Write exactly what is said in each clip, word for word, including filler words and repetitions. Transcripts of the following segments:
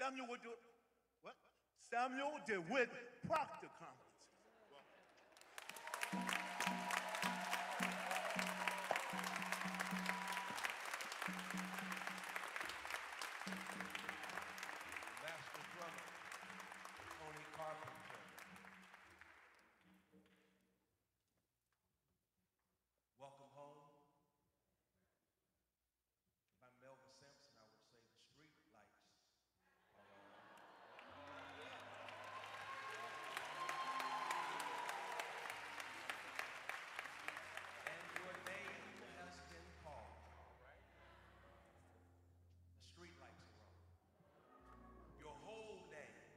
Samuel would do it. What? Samuel DeWitt Proctor Conference. Master drummer, Tony Carpenter. Welcome home. If I'm Melvin Sampson, I would say the street lights are on. And your name has been called. The street lights are on. Your whole name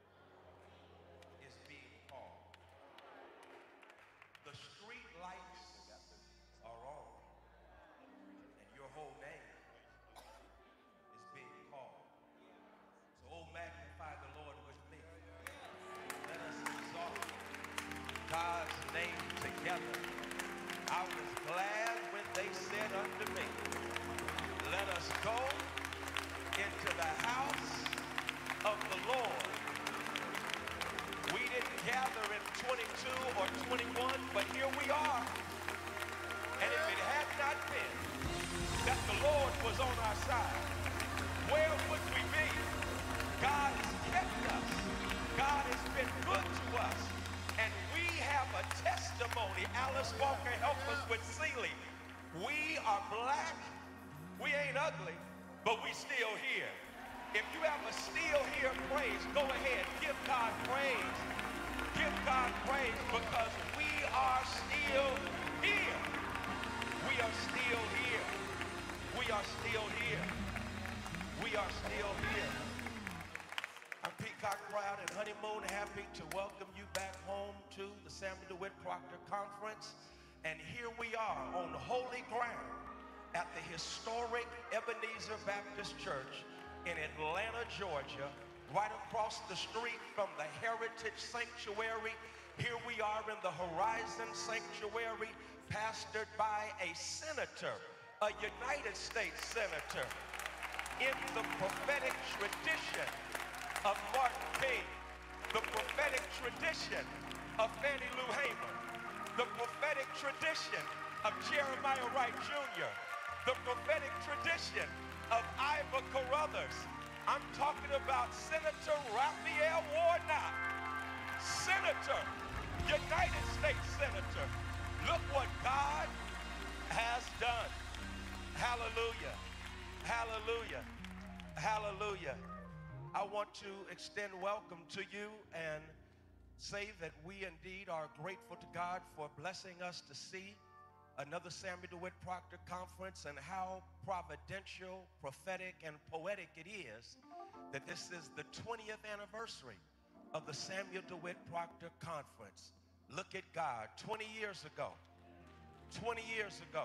is being called. The street lights are on. And your whole name is being called. So, oh, magnify the Lord with me. Let us exalt God's name together. I was glad when they said unto me, let us go into the house of the Lord. We didn't gather in twenty-two or twenty-one, but here we are. And if it had not been that the Lord was on our side, where would we be? God has kept us. God has been good to us. And we have a testimony. Alice Walker helped us with Sealy. We are black. We ain't ugly, but we still here. If you have a still here praise, go ahead. Give God praise. Give God praise because we are still here. We are still here. We are still here. We are still here. I'm Peacock Proud and Honeymoon happy to welcome you back home to the Samuel DeWitt Proctor Conference. And here we are on holy ground at the historic Ebenezer Baptist Church in Atlanta, Georgia, right across the street from the Heritage Sanctuary. Here we are in the Horizon Sanctuary, pastored by a senator, a United States senator, in the prophetic tradition of Martin King, the prophetic tradition of Fannie Lou Hamer, the prophetic tradition of Jeremiah Wright Junior, the prophetic tradition of Ivor Carruthers. I'm talking about Senator Raphael Warnock, Senator, United States Senator. Look what God has done. Hallelujah, hallelujah, hallelujah. I want to extend welcome to you and say that we indeed are grateful to God for blessing us to see another Samuel DeWitt Proctor Conference, and how providential, prophetic, and poetic it is that this is the twentieth anniversary of the Samuel DeWitt Proctor Conference. Look at God. twenty years ago, twenty years ago,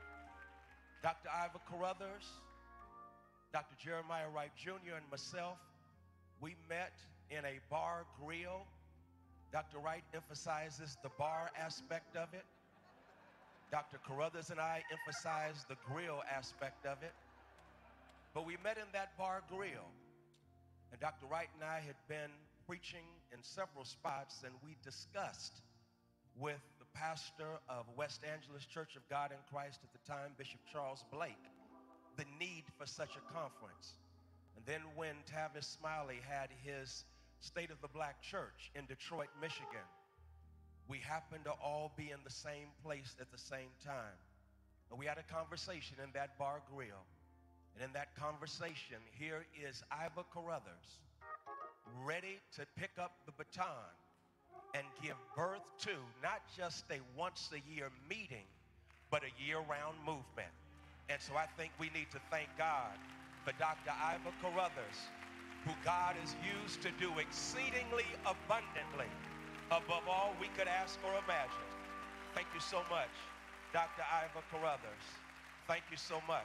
Doctor Ivor Carruthers, Doctor Jeremiah Wright Junior and myself, we met in a bar grill. Doctor Wright emphasizes the bar aspect of it. Doctor Carruthers and I emphasized the grill aspect of it. But we met in that bar grill. And Doctor Wright and I had been preaching in several spots, and we discussed with the pastor of West Angeles Church of God in Christ at the time, Bishop Charles Blake, the need for such a conference. And then when Tavis Smiley had his State of the Black Church in Detroit, Michigan, we happened to all be in the same place at the same time. And we had a conversation in that bar grill. And in that conversation, here is Ivor Carruthers, ready to pick up the baton and give birth to not just a once a year meeting, but a year-round movement. And so I think we need to thank God for Doctor Ivor Carruthers, who God has used to do exceedingly abundantly above all we could ask or imagine. Thank you so much, Doctor Ivor Carruthers. Thank you so much.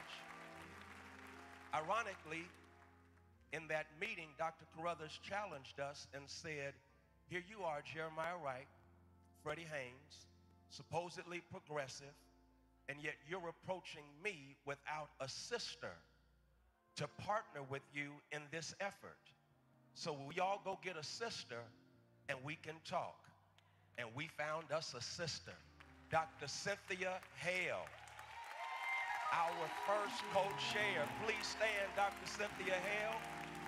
Ironically, in that meeting, Doctor Carruthers challenged us and said, here you are, Jeremiah Wright, Freddie Haynes, supposedly progressive, and yet you're approaching me without a sister to partner with you in this effort. So we all go get a sister and we can talk. And we found us a sister, Doctor Cynthia Hale, our first co-chair. Please stand, Doctor Cynthia Hale.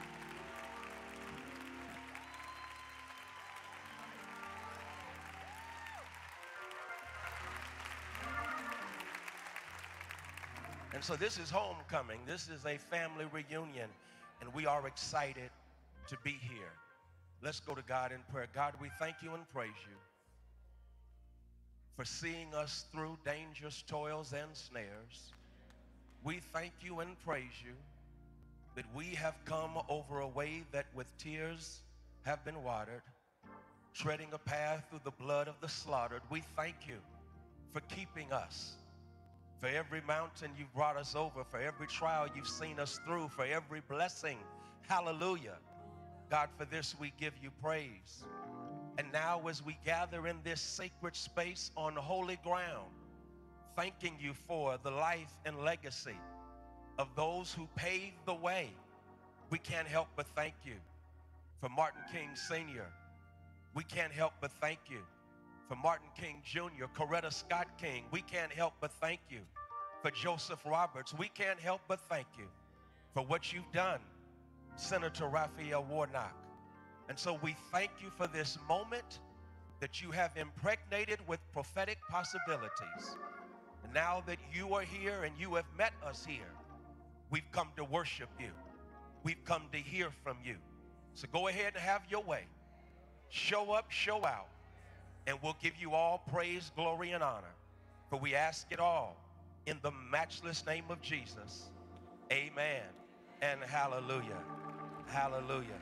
And so this is homecoming. This is a family reunion, and we are excited to be here. Let's go to God in prayer. God, we thank you and praise you for seeing us through dangers, toils, and snares. We thank you and praise you that we have come over a way that with tears have been watered, treading a path through the blood of the slaughtered. We thank you for keeping us, for every mountain you've brought us over, for every trial you've seen us through, for every blessing. Hallelujah. God, for this we give you praise. And now as we gather in this sacred space on holy ground, thanking you for the life and legacy of those who paved the way, we can't help but thank you. For Martin King Senior, we can't help but thank you. For Martin King Junior, Coretta Scott King, we can't help but thank you. For Joseph Roberts, we can't help but thank you for what you've done, Senator Raphael Warnock. And so we thank you for this moment that you have impregnated with prophetic possibilities. And now that you are here and you have met us here, we've come to worship you. We've come to hear from you. So go ahead and have your way. Show up, show out, and we'll give you all praise, glory, and honor. For we ask it all in the matchless name of Jesus. Amen and hallelujah. Hallelujah.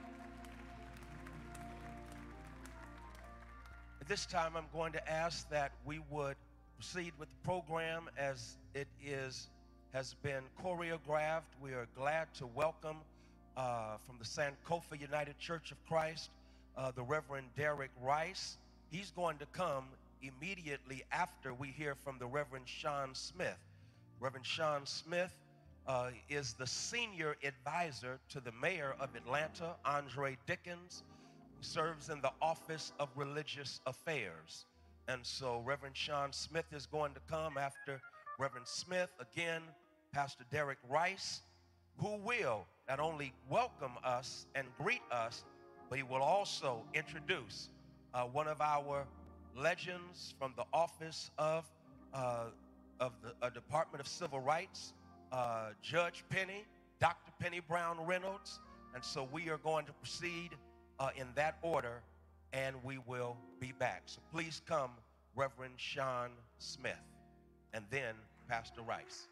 At this time, I'm going to ask that we would proceed with the program as it is has been choreographed. We are glad to welcome uh, from the Sankofa United Church of Christ, uh, the Reverend Derek Rice. He's going to come immediately after we hear from the Reverend Sean Smith. Reverend Sean Smith uh, is the senior advisor to the mayor of Atlanta, Andre Dickens. He serves in the Office of Religious Affairs. And so Reverend Sean Smith is going to come after Reverend Smith. Again, Pastor Derek Rice, who will not only welcome us and greet us, but he will also introduce uh, one of our legends from the Office of, uh, of the uh, Department of Civil Rights, uh, Judge Penny, Doctor Penny Brown Reynolds. And so we are going to proceed uh, in that order, and we will be back. So please come, Reverend Sean Smith, and then Pastor Rice.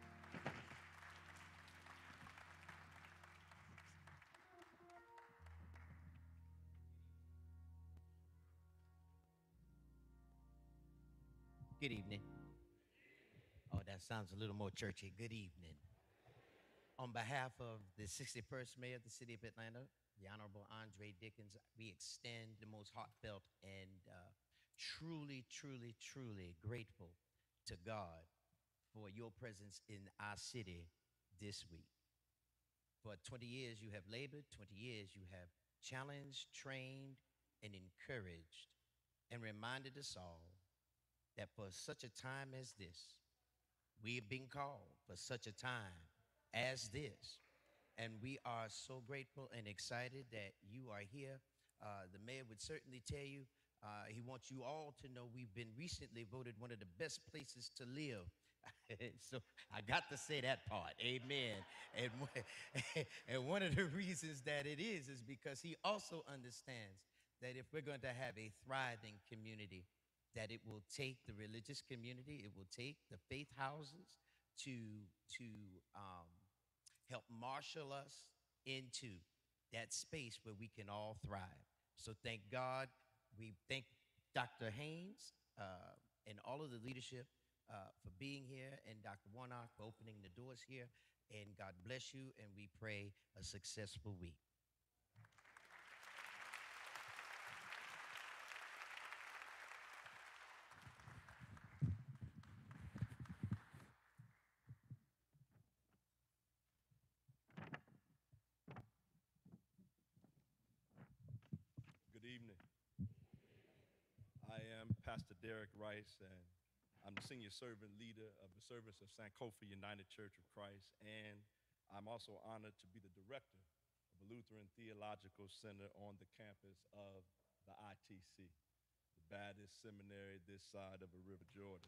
Good evening. Oh, that sounds a little more churchy. Good evening. On behalf of the sixty-first Mayor of the City of Atlanta, the Honorable Andre Dickens, we extend the most heartfelt and uh, truly, truly, truly grateful to God for your presence in our city this week. For twenty years you have labored, twenty years you have challenged, trained, and encouraged, and reminded us all that for such a time as this, we have been called for such a time as this. And we are so grateful and excited that you are here. Uh, the mayor would certainly tell you, uh, he wants you all to know we've been recently voted one of the best places to live. So I got to say that part, amen. And, and one of the reasons that it is is because he also understands that if we're going to have a thriving community, that it will take the religious community, it will take the faith houses to, to um, help marshal us into that space where we can all thrive. So thank God. We thank Doctor Haynes uh, and all of the leadership uh, for being here, and Doctor Warnock for opening the doors here. And God bless you, and we pray a successful week. Pastor Derek Rice, and I'm the senior servant leader of the Service of Sankofa United Church of Christ, and I'm also honored to be the director of the Lutheran Theological Center on the campus of the I T C, the baddest seminary this side of the River Jordan.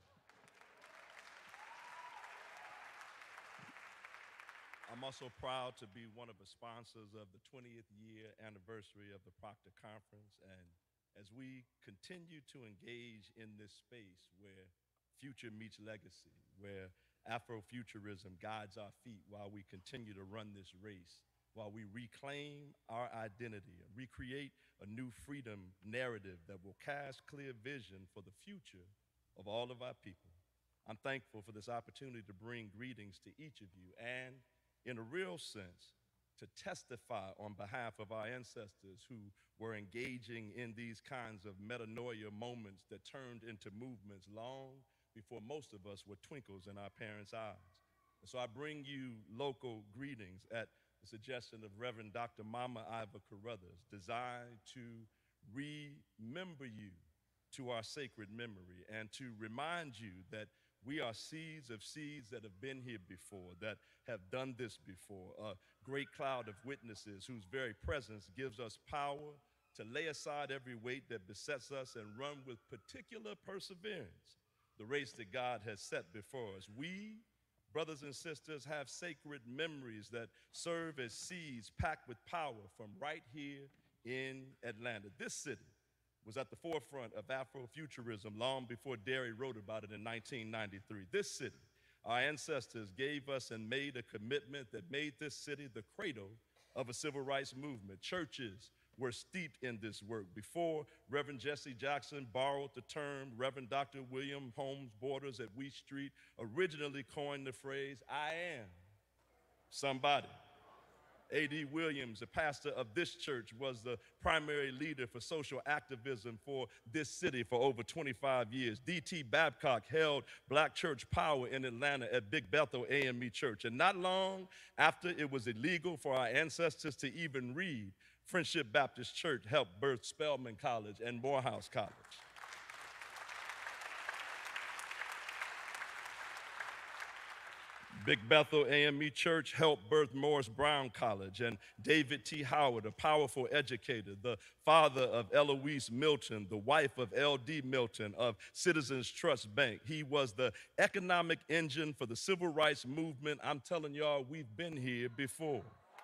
I'm also proud to be one of the sponsors of the twentieth year anniversary of the Proctor Conference, and as we continue to engage in this space where future meets legacy, where Afrofuturism guides our feet while we continue to run this race, while we reclaim our identity and recreate a new freedom narrative that will cast clear vision for the future of all of our people. I'm thankful for this opportunity to bring greetings to each of you and, in a real sense, to testify on behalf of our ancestors who were engaging in these kinds of metanoia moments that turned into movements long before most of us were twinkles in our parents' eyes. And so I bring you local greetings at the suggestion of Reverend Doctor Mama Iva Carruthers, designed to remember you to our sacred memory and to remind you that we are seeds of seeds that have been here before, that have done this before, a great cloud of witnesses whose very presence gives us power to lay aside every weight that besets us and run with particular perseverance the race that God has set before us. We, brothers and sisters, have sacred memories that serve as seeds packed with power from right here in Atlanta. This city was at the forefront of Afrofuturism long before Derry wrote about it in nineteen ninety-three. This city, our ancestors gave us and made a commitment that made this city the cradle of a civil rights movement. Churches were steeped in this work. Before Reverend Jesse Jackson borrowed the term, Reverend Doctor William Holmes Borders at Wheat Street originally coined the phrase, "I am somebody." A D Williams, the pastor of this church, was the primary leader for social activism for this city for over twenty-five years. D T Babcock held black church power in Atlanta at Big Bethel A M E Church. And not long after it was illegal for our ancestors to even read, Friendship Baptist Church helped birth Spelman College and Morehouse College. Big Bethel A M E Church helped birth Morris Brown College, and David T. Howard, a powerful educator, the father of Eloise Milton, the wife of L D Milton of Citizens Trust Bank. He was the economic engine for the civil rights movement. I'm telling y'all, we've been here before.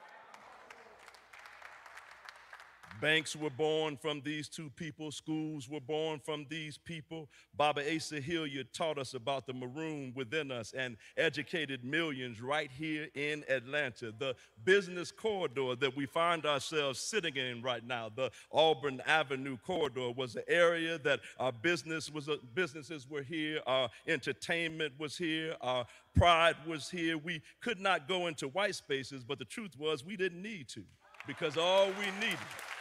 Banks were born from these two people. Schools were born from these people. Baba Asa Hilliard taught us about the maroon within us and educated millions right here in Atlanta. The business corridor that we find ourselves sitting in right now, the Auburn Avenue corridor, was an area that our business was, uh, businesses were here, our entertainment was here, our pride was here. We could not go into white spaces, but the truth was we didn't need to, because all we needed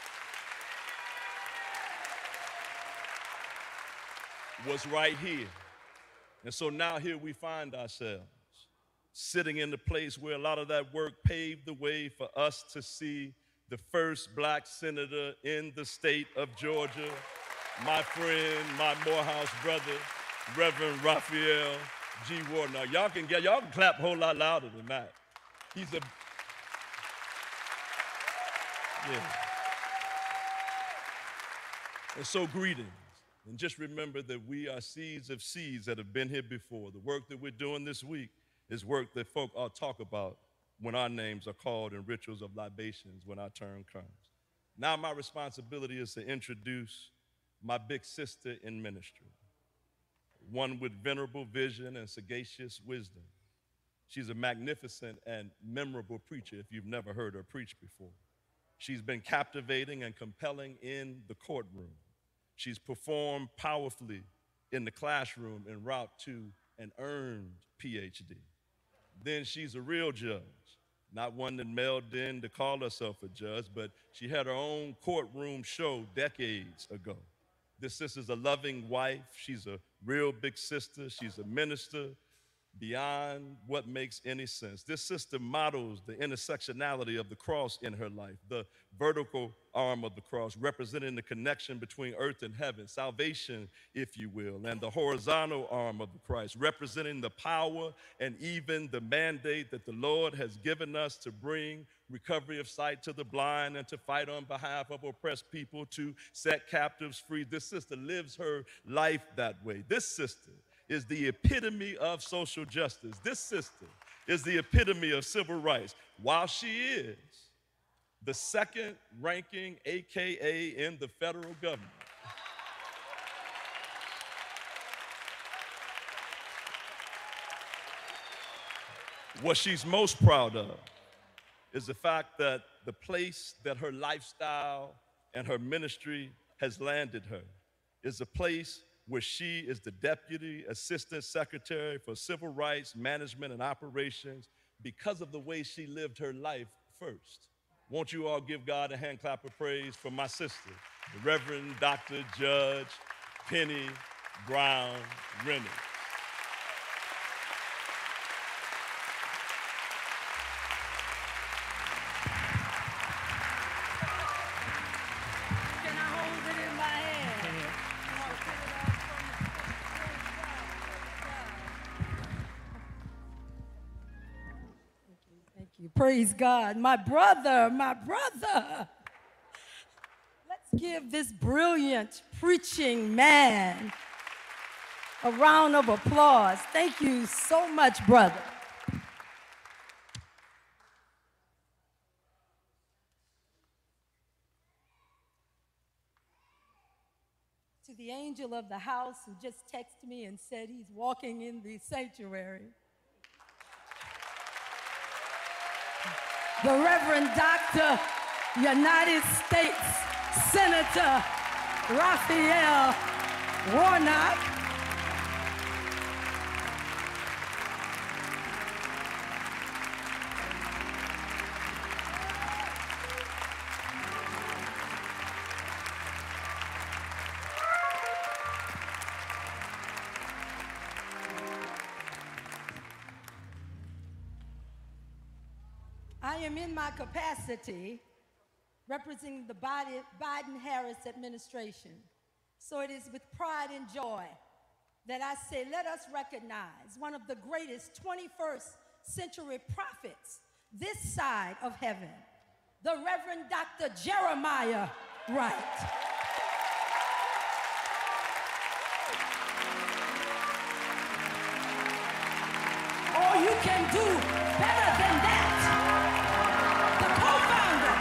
was right here. And so now here we find ourselves sitting in the place where a lot of that work paved the way for us to see the first black senator in the state of Georgia, my friend, my Morehouse brother, Reverend Raphael G. Ward. Now y'all can get, y'all can clap a whole lot louder than that. He's a, yeah. And so greetings. And just remember that we are seeds of seeds that have been here before. The work that we're doing this week is work that folk ought to talk about when our names are called in rituals of libations when our turn comes. Now my responsibility is to introduce my big sister in ministry, one with venerable vision and sagacious wisdom. She's a magnificent and memorable preacher if you've never heard her preach before. She's been captivating and compelling in the courtroom. She's performed powerfully in the classroom en route to an earned P H D. Then she's a real judge, not one that mailed in to call herself a judge, but she had her own courtroom show decades ago. This sister's a loving wife. She's a real big sister. She's a minister. beyond what makes any sense. This sister models the intersectionality of the cross in her life, the vertical arm of the cross representing the connection between earth and heaven, salvation, if you will, and the horizontal arm of the Christ representing the power and even the mandate that the Lord has given us to bring recovery of sight to the blind and to fight on behalf of oppressed people, to set captives free. This sister lives her life that way. This sister is the epitome of social justice. This sister is the epitome of civil rights. While she is the second ranking A K A in the federal government, what she's most proud of is the fact that the place that her lifestyle and her ministry has landed her is a place where she is the Deputy Assistant Secretary for Civil Rights Management and Operations because of the way she lived her life first. Won't you all give God a hand clap of praise for my sister, the Reverend Doctor Judge Penny Brown Reynolds. Can I hold it in my hand? Thank you. Praise God. My brother, my brother. Let's give this brilliant preaching man a round of applause. Thank you so much, brother. To the angel of the house who just texted me and said he's walking in the sanctuary, the Reverend Doctor United States Senator Raphael Warnock, I am in my capacity representing the Biden-Harris administration. So it is with pride and joy that I say, let us recognize one of the greatest twenty-first century prophets this side of heaven, the Reverend Doctor Jeremiah Wright. Or you can do better than that. The co-founder.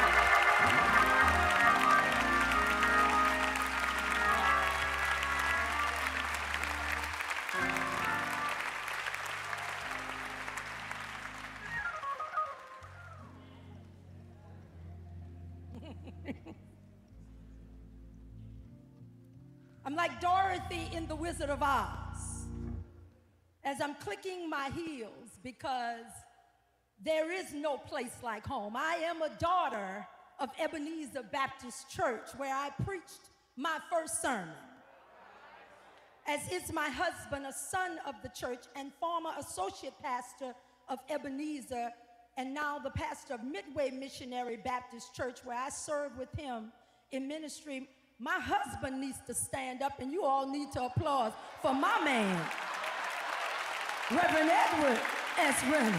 I'm like Dorothy in The Wizard of Oz as I'm clicking my heels because there is no place like home. I am a daughter of Ebenezer Baptist Church where I preached my first sermon. As is my husband, a son of the church and former associate pastor of Ebenezer, and now the pastor of Midway Missionary Baptist Church where I serve with him in ministry. My husband needs to stand up and you all need to applaud for my man, Reverend Edward S. Reynolds.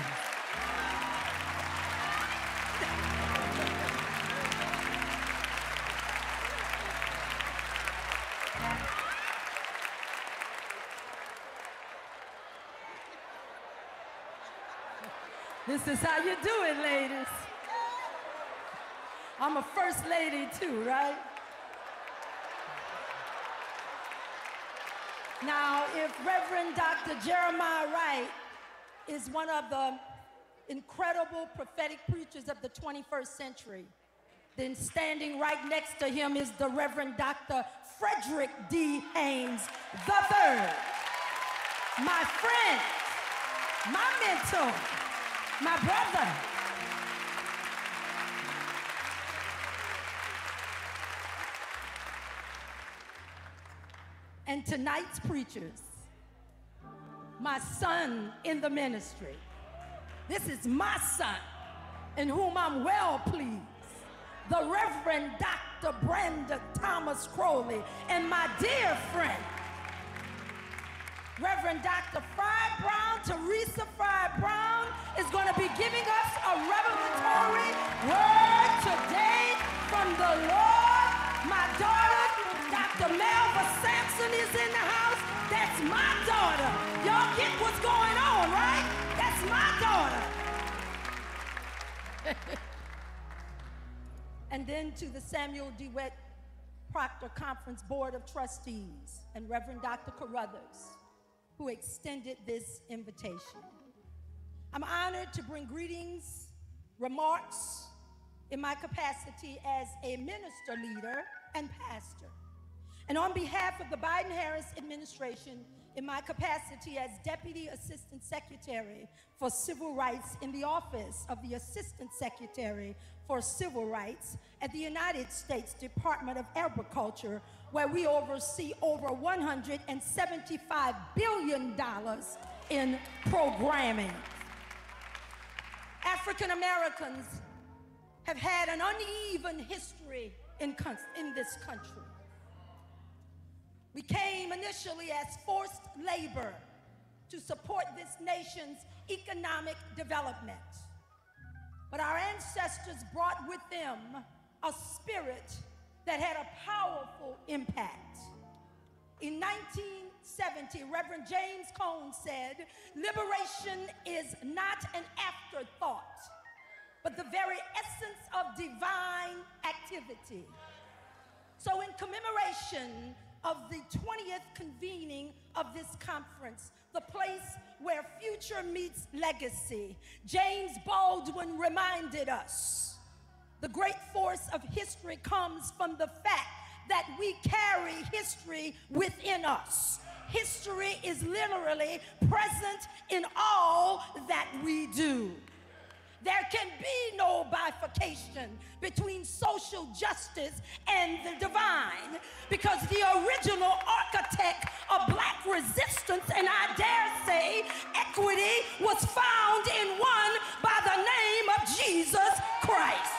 This is how you do it, ladies. I'm a first lady too, right? Now, if Reverend Doctor Jeremiah Wright is one of the incredible prophetic preachers of the twenty-first century, then standing right next to him is the Reverend Doctor Frederick D. Haynes the third, my friend, my mentor, my brother. And tonight's preachers, my son in the ministry. This is my son in whom I'm well pleased, the Reverend Doctor Brandon Thomas Crowley, and my dear friend, Reverend Doctor Fry Brown, Teresa Fry Brown, is going to be giving us a revelatory word today from the Lord. My daughter, Doctor Melva Sampson, is in the house. That's my daughter. Y'all get what's going on, right? That's my daughter. And then to the Samuel DeWitt Proctor Conference Board of Trustees and Reverend Doctor Carruthers, who extended this invitation. I'm honored to bring greetings, remarks in my capacity as a minister leader and pastor. And on behalf of the Biden-Harris administration, in my capacity as Deputy Assistant Secretary for Civil Rights in the Office of the Assistant Secretary for Civil Rights at the United States Department of Agriculture, where we oversee over one hundred seventy-five billion dollars in programming. African Americans have had an uneven history in, in this country. We came initially as forced labor to support this nation's economic development. But our ancestors brought with them a spirit that had a powerful impact. In nineteen seventy, Reverend James Cone said, "Liberation is not an afterthought, but the very essence of divine activity." So in commemoration of the twentieth convening of this conference, the place where future meets legacy, James Baldwin reminded us, the great force of history comes from the fact that we carry history within us. History is literally present in all that we do. There can be no bifurcation between social justice and the divine, because the original architect of black resistance, and I dare say equity, was found in one by the name of Jesus Christ.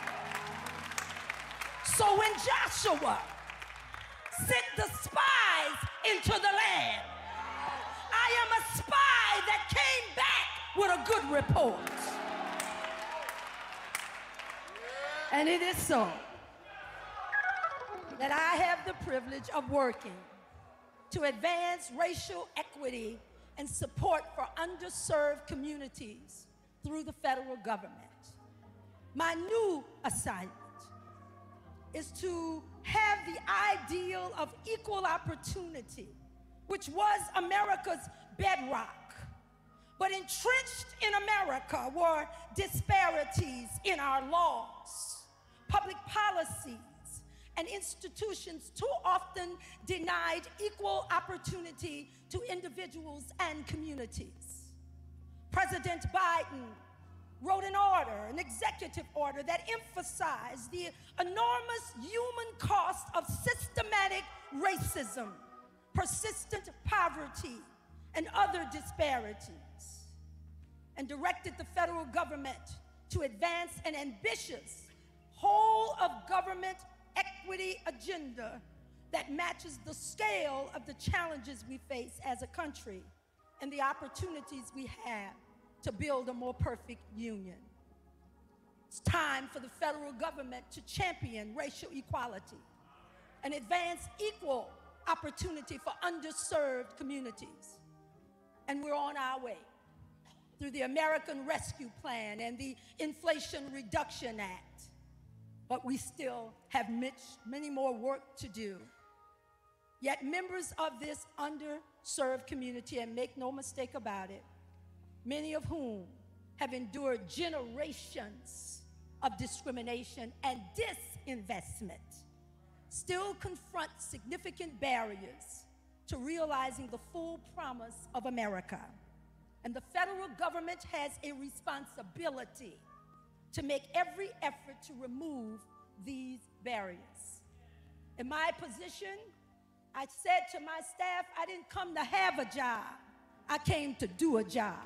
So when Joshua sent the spies into the land, I am a spy that came back with a good report. And it is so that I have the privilege of working to advance racial equity and support for underserved communities through the federal government. My new assignment is to have the ideal of equal opportunity, which was America's bedrock. But entrenched in America were disparities in our laws, public policies, and institutions too often denied equal opportunity to individuals and communities. President Biden wrote an order, an executive order, that emphasized the enormous human cost of systematic racism, persistent poverty, and other disparities, and directed the federal government to advance an ambitious whole of government equity agenda that matches the scale of the challenges we face as a country and the opportunities we have to build a more perfect union. It's time for the federal government to champion racial equality and advance equal opportunity for underserved communities. And we're on our way through the American Rescue Plan and the Inflation Reduction Act. But we still have much, many more work to do. Yet members of this underserved community, and make no mistake about it, many of whom have endured generations of discrimination and disinvestment, still confront significant barriers to realizing the full promise of America. And the federal government has a responsibility to make every effort to remove these barriers. In my position, I said to my staff, I didn't come to have a job. I came to do a job.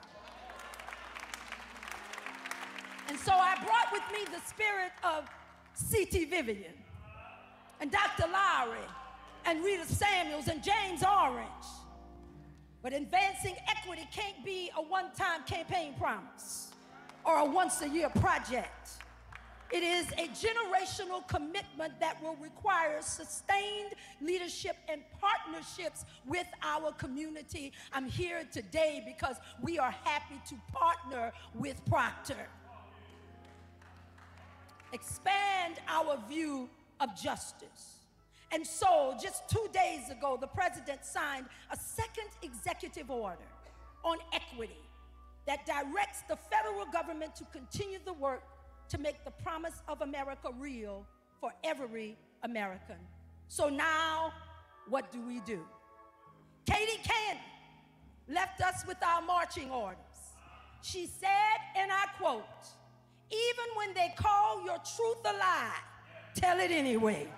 And so I brought with me the spirit of C T Vivian and Doctor Lowry and Rita Samuels and James Orange. But advancing equity can't be a one-time campaign promise or a once-a-year project. It is a generational commitment that will require sustained leadership and partnerships with our community. I'm here today because we are happy to partner with Proctor. Expand our view of justice. And so, just two days ago, the president signed a second executive order on equity that directs the federal government to continue the work to make the promise of America real for every American. So now, what do we do? Katie Cannon left us with our marching orders. She said, and I quote, "Even when they call your truth a lie, tell it anyway."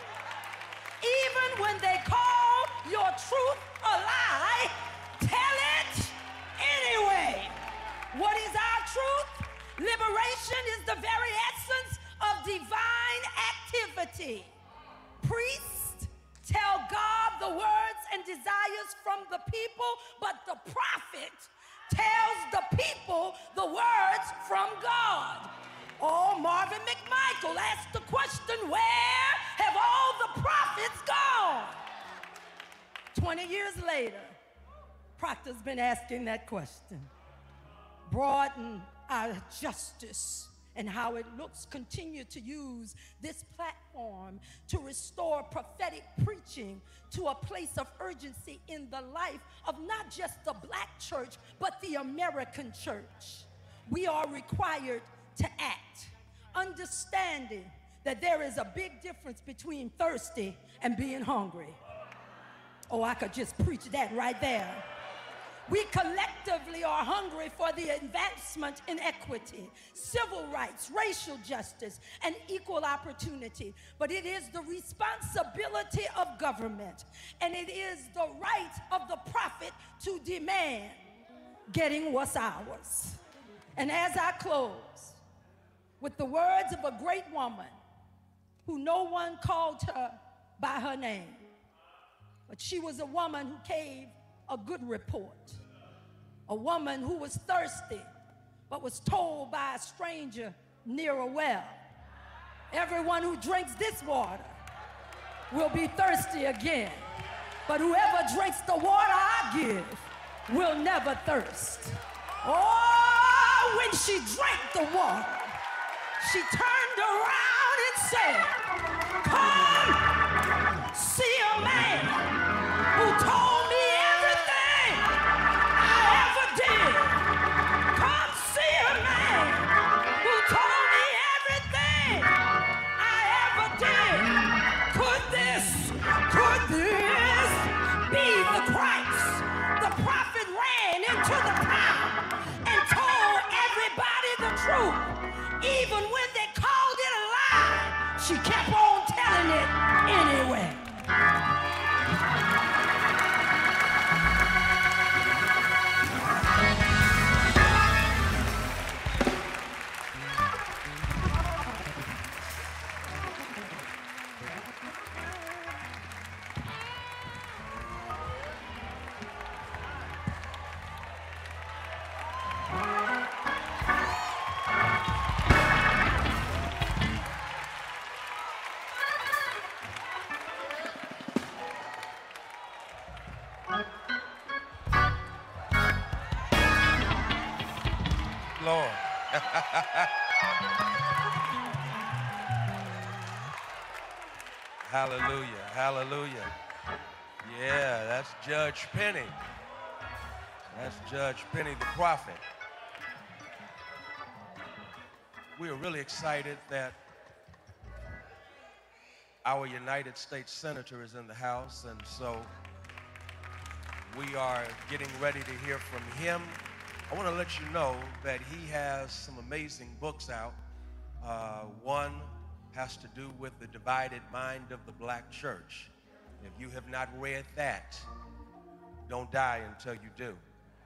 Even when they call your truth a lie, tell it anyway. What is our truth? Liberation is the very essence of divine activity. Priests tell God the words and desires from the people, but the prophet tells the people the words from God. Oh, Marvin McMichael asked the question, where have all the prophets gone? twenty years later, Proctor's been asking that question. Broaden our justice and how it looks, continue to use this platform to restore prophetic preaching to a place of urgency in the life of not just the black church, but the American church. We are required to act, understanding that there is a big difference between thirsty and being hungry. Oh, I could just preach that right there. We collectively are hungry for the advancement in equity, civil rights, racial justice, and equal opportunity. But it is the responsibility of government, and it is the right of the prophet to demand getting what's ours. And as I close with the words of a great woman who no one called her by her name, but she was a woman who gave a good report. A woman who was thirsty, but was told by a stranger near a well, everyone who drinks this water will be thirsty again. But whoever drinks the water I give will never thirst. Oh, when she drank the water, she turned around and said, "Come see a man who told me everything I ever did. Come see a man who told me everything I ever did. Could this, could this be the Christ?" The prophet ran into the town and told everybody the truth. Even when they called it a lie, she kept on telling it anyway. Lord. Hallelujah, hallelujah. Yeah, that's Judge Penny. That's Judge Penny, the prophet. We are really excited that our United States Senator is in the house, and so we are getting ready to hear from him. I want to let you know that he has some amazing books out. Uh, one has to do with the divided mind of the black church. If you have not read that, don't die until you do.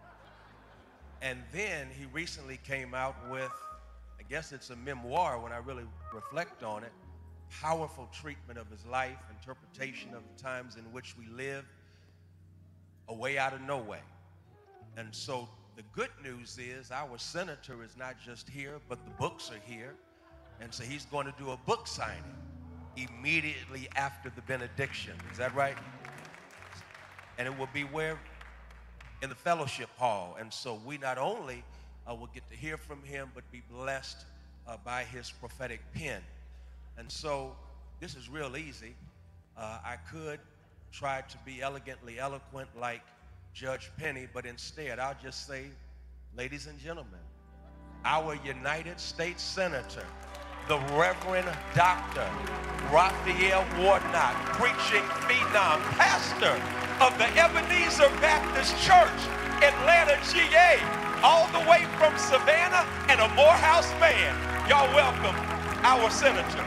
And then he recently came out with, I guess it's a memoir when I really reflect on it, powerful treatment of his life, interpretation of the times in which we live, A Way Out of No Way. And so the good news is our senator is not just here, but the books are here. And so he's going to do a book signing immediately after the benediction. Is that right? And it will be where? In the fellowship hall. And so we not only uh, will get to hear from him, but be blessed uh, by his prophetic pen. And so this is real easy. Uh, I could try to be elegantly eloquent like Judge Penny, but instead I'll just say, ladies and gentlemen, our United States Senator, the Reverend Doctor Raphael Warnock, preaching phenom, pastor of the Ebenezer Baptist Church, Atlanta, G A, all the way from Savannah, and a Morehouse man. Y'all welcome our senator.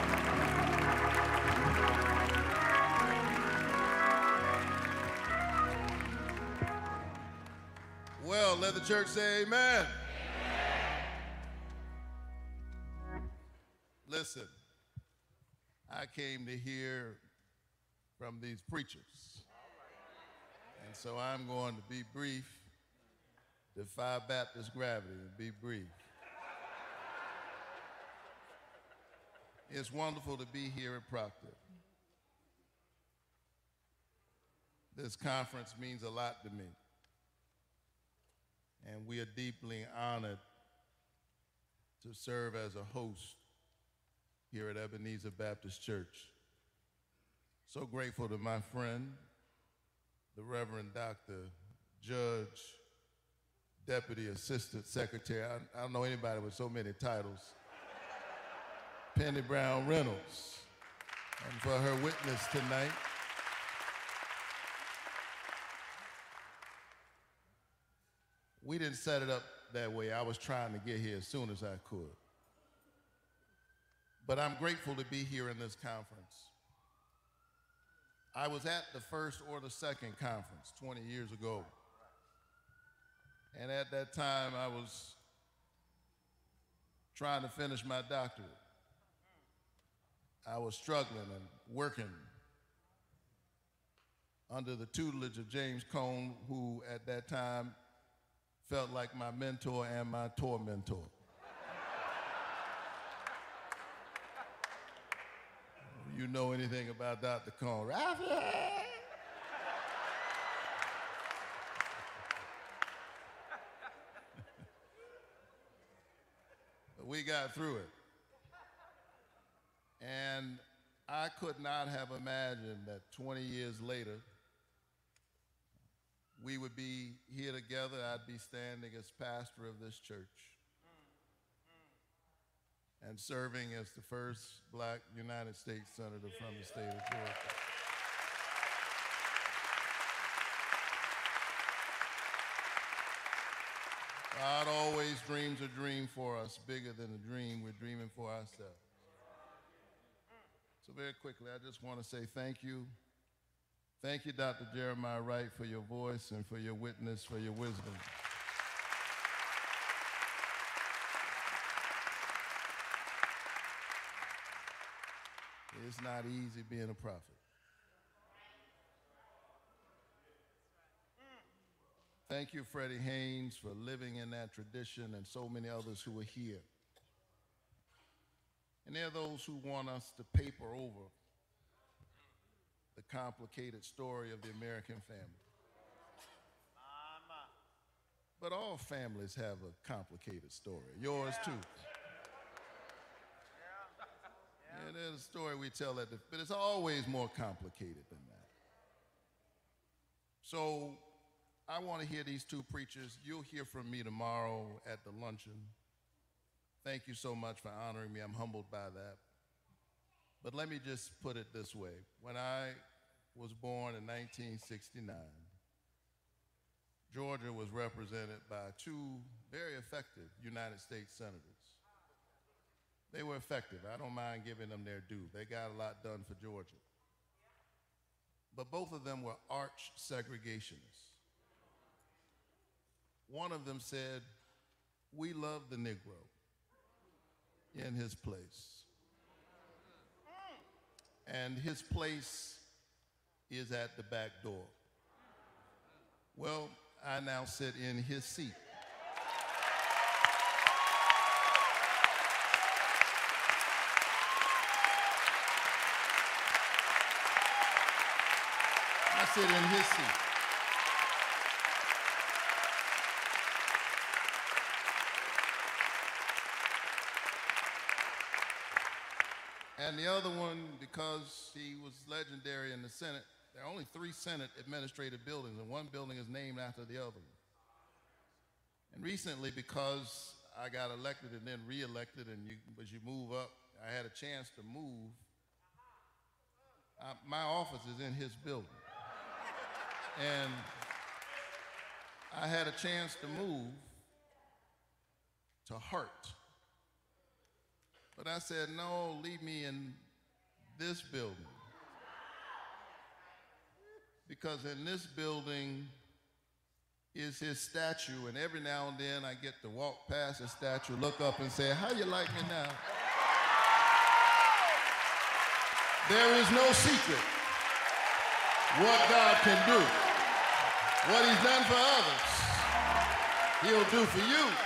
Well, let the church say amen. Listen, I came to hear from these preachers. And so I'm going to be brief, defy Baptist gravity and be brief. It's wonderful to be here at Proctor. This conference means a lot to me. And we are deeply honored to serve as a host here at Ebenezer Baptist Church. So grateful to my friend, the Reverend Doctor Judge, Deputy Assistant Secretary, I, I don't know anybody with so many titles, Penny Brown Reynolds, and for her witness tonight. We didn't set it up that way. I was trying to get here as soon as I could. But I'm grateful to be here in this conference. I was at the first or the second conference twenty years ago. And at that time, I was trying to finish my doctorate. I was struggling and working under the tutelage of James Cone, who at that time felt like my mentor and my tormentor. You know anything about Doctor Cone? Raphael! But we got through it. And I could not have imagined that twenty years later, we would be here together. I'd be standing as pastor of this church and serving as the first black United States senator from the state of Georgia. God always dreams a dream for us, bigger than the dream we're dreaming for ourselves. So very quickly, I just want to say thank you. Thank you, Doctor Jeremiah Wright, for your voice and for your witness, for your wisdom. It's not easy being a prophet. Thank you, Freddie Haynes, for living in that tradition, and so many others who are here. And there are those who want us to paper over the complicated story of the American family. But all families have a complicated story. Yours too. And there's a story we tell at the, but it's always more complicated than that. So I want to hear these two preachers. You'll hear from me tomorrow at the luncheon. Thank you so much for honoring me. I'm humbled by that. But let me just put it this way. When I was born in nineteen sixty-nine, Georgia was represented by two very effective United States senators. They were effective. I don't mind giving them their due. They got a lot done for Georgia. But both of them were arch segregationists. one of them said, "We love the Negro in his place. And his place is at the back door." Well, I now sit in his seat. I sit in his seat. And the other one, because he was legendary in the Senate, there are only three Senate administrative buildings, and one building is named after the other. And recently, because I got elected and then re-elected, and you, as you move up, I had a chance to move. Uh, my office is in his building. And I had a chance to move to Hart. But I said, no, leave me in this building. Because in this building is his statue, and every now and then I get to walk past his statue, look up and say, "How you like me now?" There is no secret what God can do. What he's done for others, he'll do for you.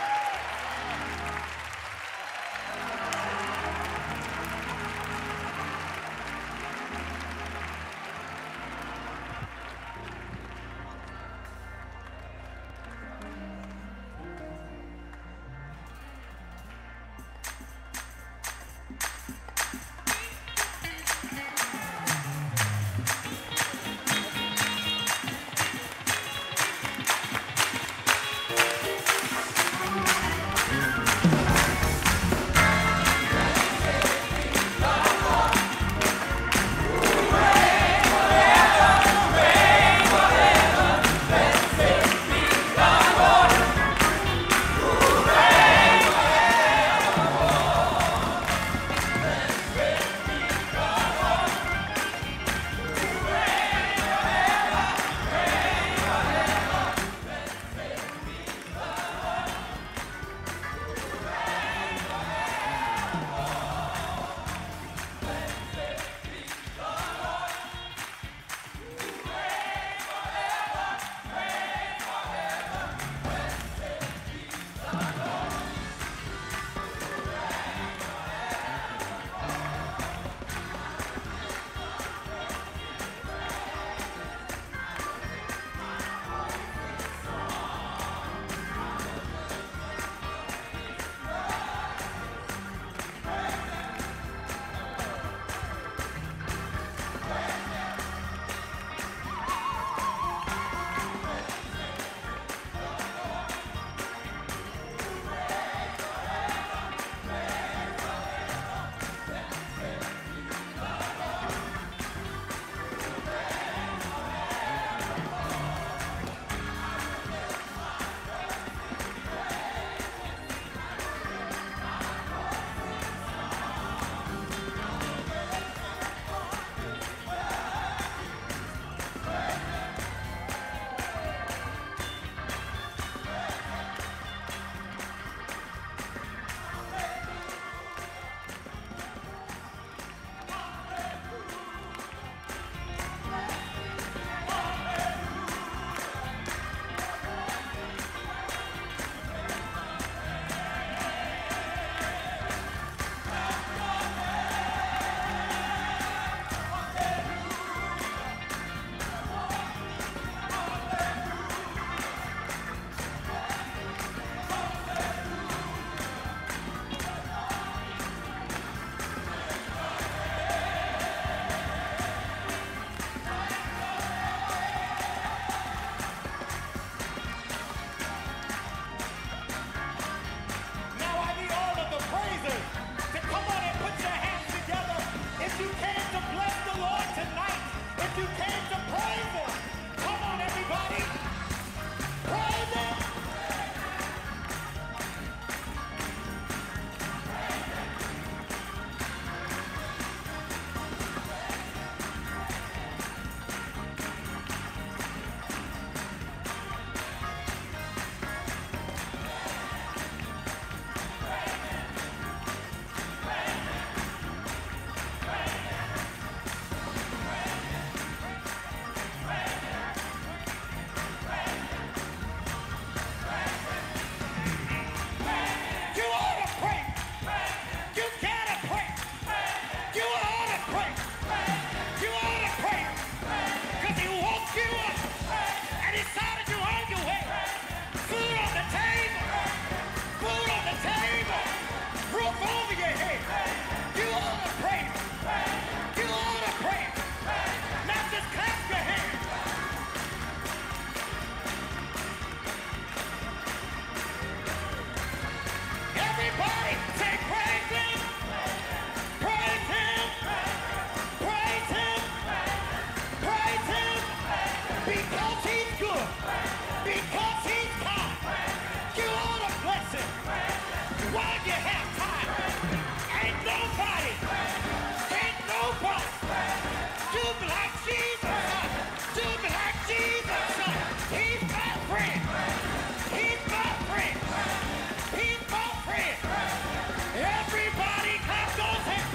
praise him because he's good, because he's kind. You ought to bless him while you have time. Ain't nobody, ain't nobody do me like Jesus, do me like Jesus. He's my friend, he's my friend, he's my friend. Everybody clap those hands.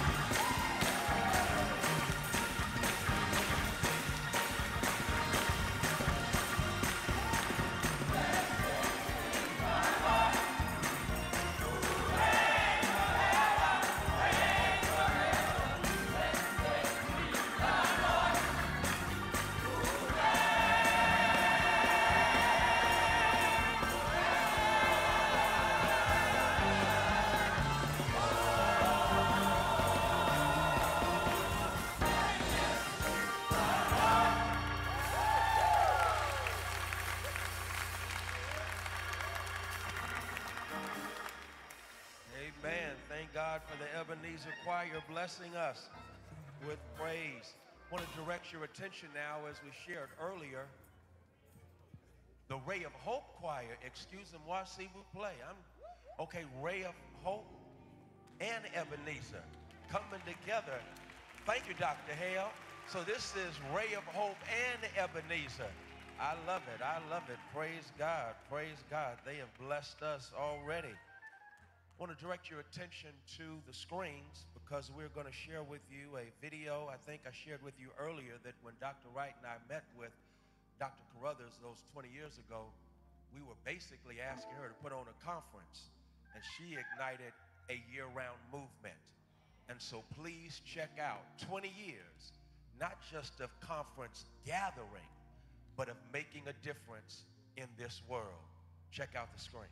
Amen. Thank God for the Ebenezer Choir blessing us with praise. I want to direct your attention now, as we shared earlier, the Ray of Hope Choir. Excuse them while I see we play. I'm okay. Ray of Hope and Ebenezer coming together. Thank you, Doctor Hale. So this is Ray of Hope and Ebenezer. I love it. I love it. Praise God. Praise God. They have blessed us already. I want to direct your attention to the screens because we're going to share with you a video. I think I shared with you earlier that when Doctor Wright and I met with Doctor Carruthers those twenty years ago, we were basically asking her to put on a conference, and she ignited a year-round movement. And so please check out twenty years, not just of conference gathering, but of making a difference in this world. Check out the screen.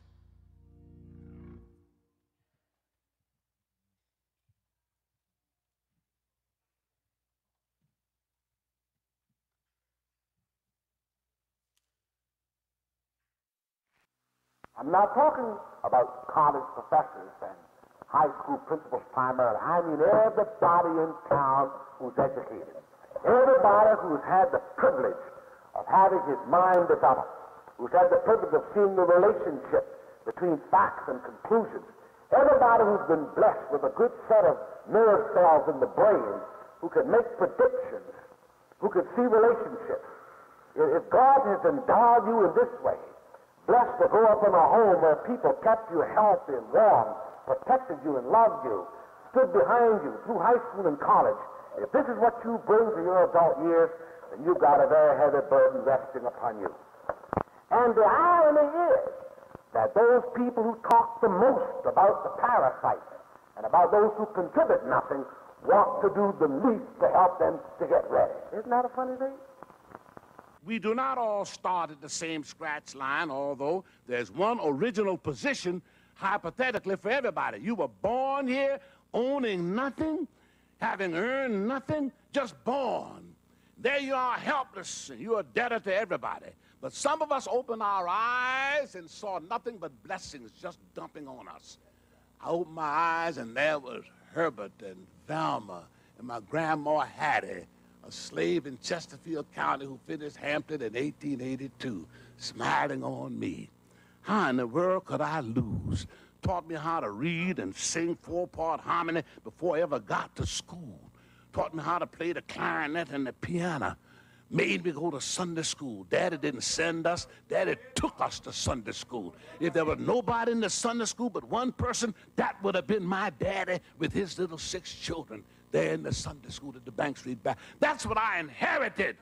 I'm not talking about college professors and high school principals primarily. I mean everybody in town who's educated. Everybody who's had the privilege of having his mind developed, who's had the privilege of seeing the relationship between facts and conclusions. Everybody who's been blessed with a good set of nerve cells in the brain who can make predictions, who can see relationships. If God has endowed you in this way, blessed to grow up in a home where people kept you healthy and warm, protected you and loved you, stood behind you through high school and college, if this is what you bring to your adult years, then you've got a very heavy burden resting upon you. And the irony is that those people who talk the most about the parasites and about those who contribute nothing want to do the least to help them to get ready. Isn't that a funny thing? We do not all start at the same scratch line, although there's one original position, hypothetically, for everybody. You were born here owning nothing, having earned nothing, just born. There you are, helpless, and you're a debtor to everybody. But some of us opened our eyes and saw nothing but blessings just dumping on us. I opened my eyes, and there was Herbert and Velma and my grandma Hattie, a slave in Chesterfield County who finished Hampton in eighteen eighty-two, smiling on me. How in the world could I lose? Taught me how to read and sing four-part harmony before I ever got to school. Taught me how to play the clarinet and the piano. Made me go to Sunday school. Daddy didn't send us. Daddy took us to Sunday school. If there was nobody in the Sunday school but one person, that would have been my daddy with his little six children there in the Sunday school at the Bank Street back. That's what I inherited.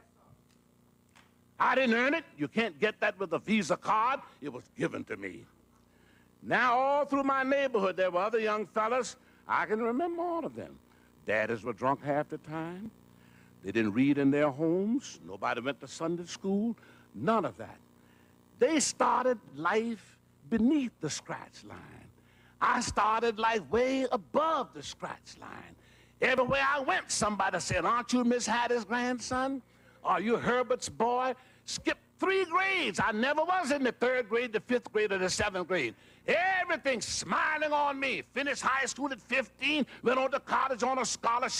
I didn't earn it. You can't get that with a Visa card. It was given to me. Now, all through my neighborhood, there were other young fellas. I can remember all of them. Daddies were drunk half the time. They didn't read in their homes. Nobody went to Sunday school. None of that. They started life beneath the scratch line. I started life way above the scratch line. Everywhere I went, somebody said, "Aren't you Miss Hattie's grandson? Are you Herbert's boy?" Skipped three grades. I never was in the third grade, the fifth grade, or the seventh grade. Everything smiling on me. Finished high school at fifteen, went on to college on a scholarship.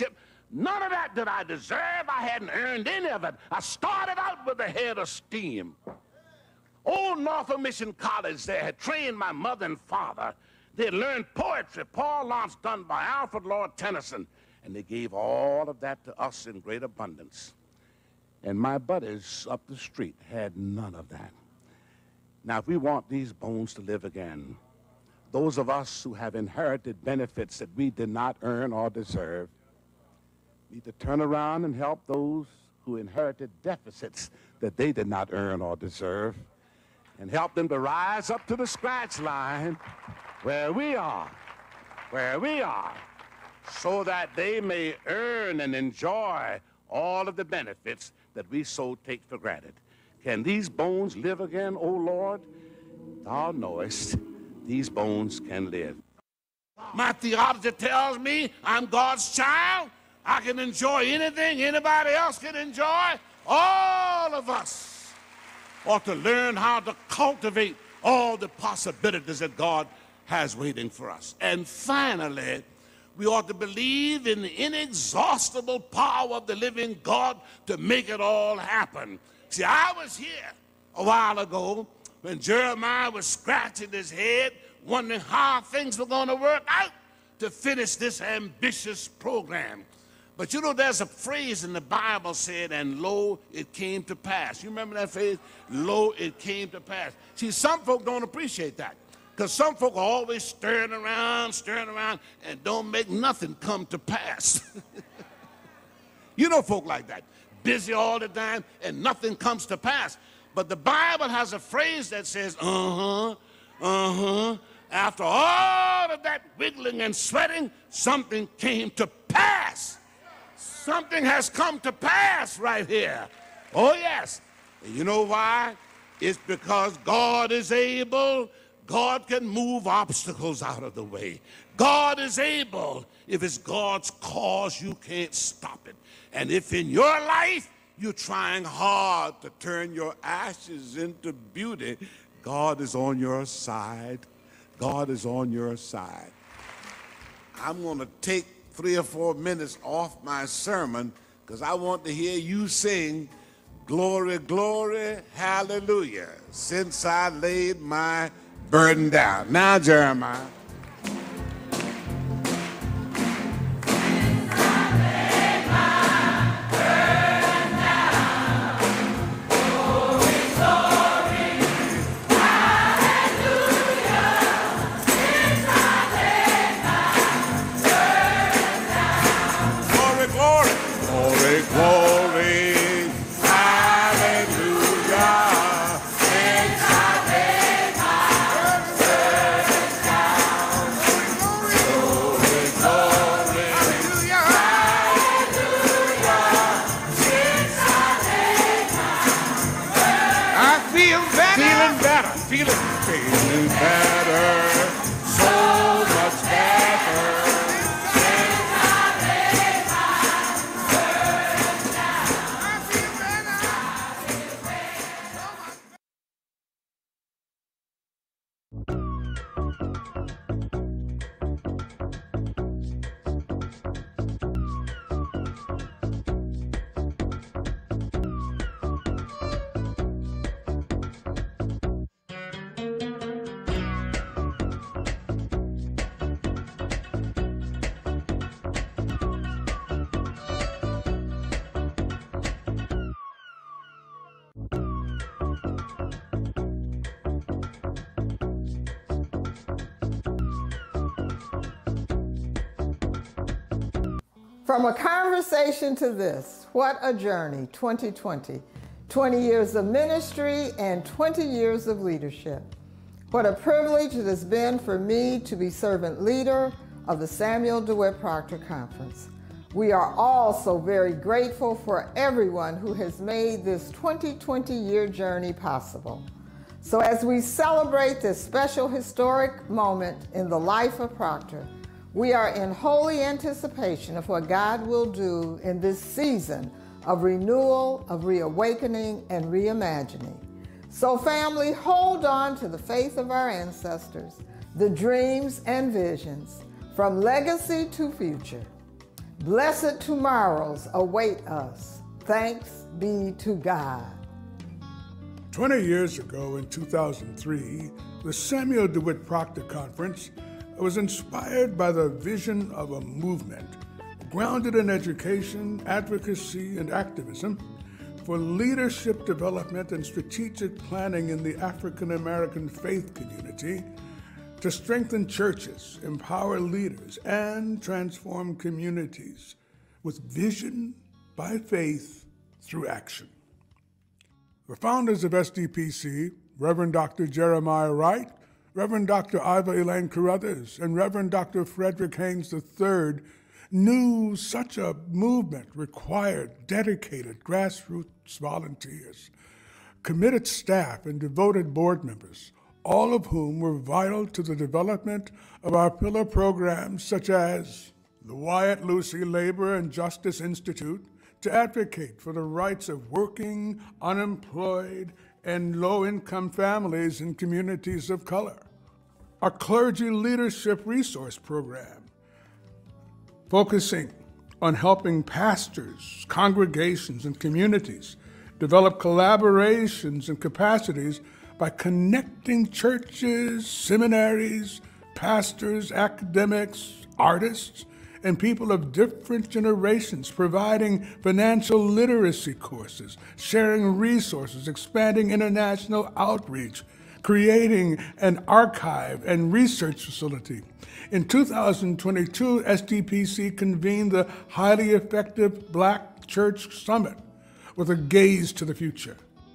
None of that did I deserve. I hadn't earned any of it. I started out with a head of steam. Old Norfolk Mission College there had trained my mother and father. They had learned poetry, Paul Laurence done by Alfred Lord Tennyson, and they gave all of that to us in great abundance. And my buddies up the street had none of that. Now, if we want these bones to live again, those of us who have inherited benefits that we did not earn or deserve need to turn around and help those who inherited deficits that they did not earn or deserve, and help them to rise up to the scratch line where we are, where we are, so that they may earn and enjoy all of the benefits that we so take for granted. Can these bones live again, O Lord? Thou knowest, these bones can live. My theology tells me I'm God's child. I can enjoy anything anybody else can enjoy. All of us ought to learn how to cultivate all the possibilities that God has waiting for us. And finally, we ought to believe in the inexhaustible power of the living God to make it all happen. See, I was here a while ago when Jeremiah was scratching his head, wondering how things were going to work out to finish this ambitious program. But you know, there's a phrase in the Bible said, and lo, it came to pass. You remember that phrase? Lo, it came to pass. See, some folk don't appreciate that, because some folk are always stirring around, stirring around, and don't make nothing come to pass. You know folk like that, busy all the time, and nothing comes to pass. But the Bible has a phrase that says, uh-huh, uh-huh. After all of that wiggling and sweating, something came to pass. Something has come to pass right here. Oh, yes. And you know why? It's because God is able. God can move obstacles out of the way. God is able. If it's God's cause, you can't stop it. And if in your life you're trying hard to turn your ashes into beauty, God is on your side. God is on your side. I'm going to take three or four minutes off my sermon because I want to hear you sing glory, glory, hallelujah, since I laid my burden down. Now, Jeremiah. From a conversation to this, what a journey, twenty twenty. twenty years of ministry and twenty years of leadership. What a privilege it has been for me to be servant leader of the Samuel DeWitt Proctor Conference. We are also very grateful for everyone who has made this twenty twenty year journey possible. So as we celebrate this special historic moment in the life of Proctor, we are in holy anticipation of what God will do in this season of renewal, of reawakening, and reimagining. So family, hold on to the faith of our ancestors, the dreams and visions, from legacy to future. Blessed tomorrows await us. Thanks be to God. twenty years ago, in two thousand three, the Samuel DeWitt Proctor Conference was inspired by the vision of a movement grounded in education, advocacy, and activism for leadership development and strategic planning in the African American faith community to strengthen churches, empower leaders, and transform communities with vision by faith through action. The founders of S D P C, Reverend Doctor Jeremiah Wright, Reverend Doctor Iva Elaine Carruthers, and Reverend Doctor Frederick Haynes the third, knew such a movement required dedicated grassroots volunteers, committed staff, and devoted board members, all of whom were vital to the development of our pillar programs such as the Wyatt Lucy Labor and Justice Institute to advocate for the rights of working, unemployed, and low-income families in communities of color, our Clergy Leadership Resource Program, focusing on helping pastors, congregations, and communities develop collaborations and capacities by connecting churches, seminaries, pastors, academics, artists, and people of different generations, providing financial literacy courses, sharing resources, expanding international outreach, creating an archive and research facility. In two thousand twenty-two, S D P C convened the highly effective Black Church Summit with a gaze to the future.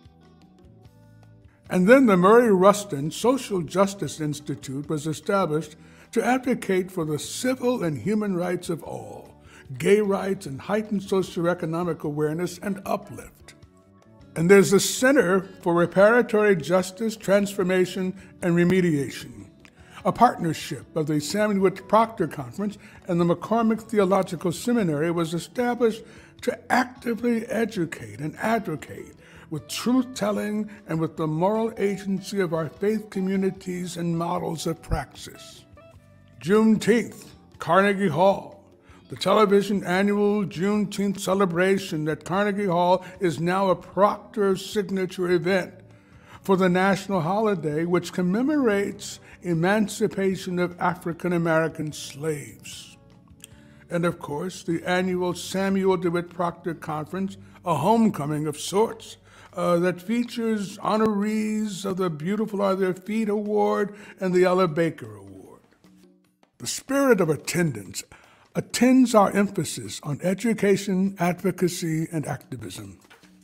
And then the Murray Rustin Social Justice Institute was established to advocate for the civil and human rights of all, gay rights and heightened socioeconomic awareness and uplift. And there's the Center for Reparatory Justice, Transformation, and Remediation, a partnership of the Samuel DeWitt Proctor Conference and the McCormick Theological Seminary was established to actively educate and advocate with truth-telling and with the moral agency of our faith communities and models of praxis. Juneteenth, Carnegie Hall. The television annual Juneteenth celebration at Carnegie Hall is now a Proctor signature event for the national holiday which commemorates emancipation of African American slaves. And of course, the annual Samuel DeWitt Proctor Conference, a homecoming of sorts, uh, that features honorees of the Beautiful Are Their Feet Award and the Ella Baker Award. The spirit of attendance attends our emphasis on education, advocacy, and activism.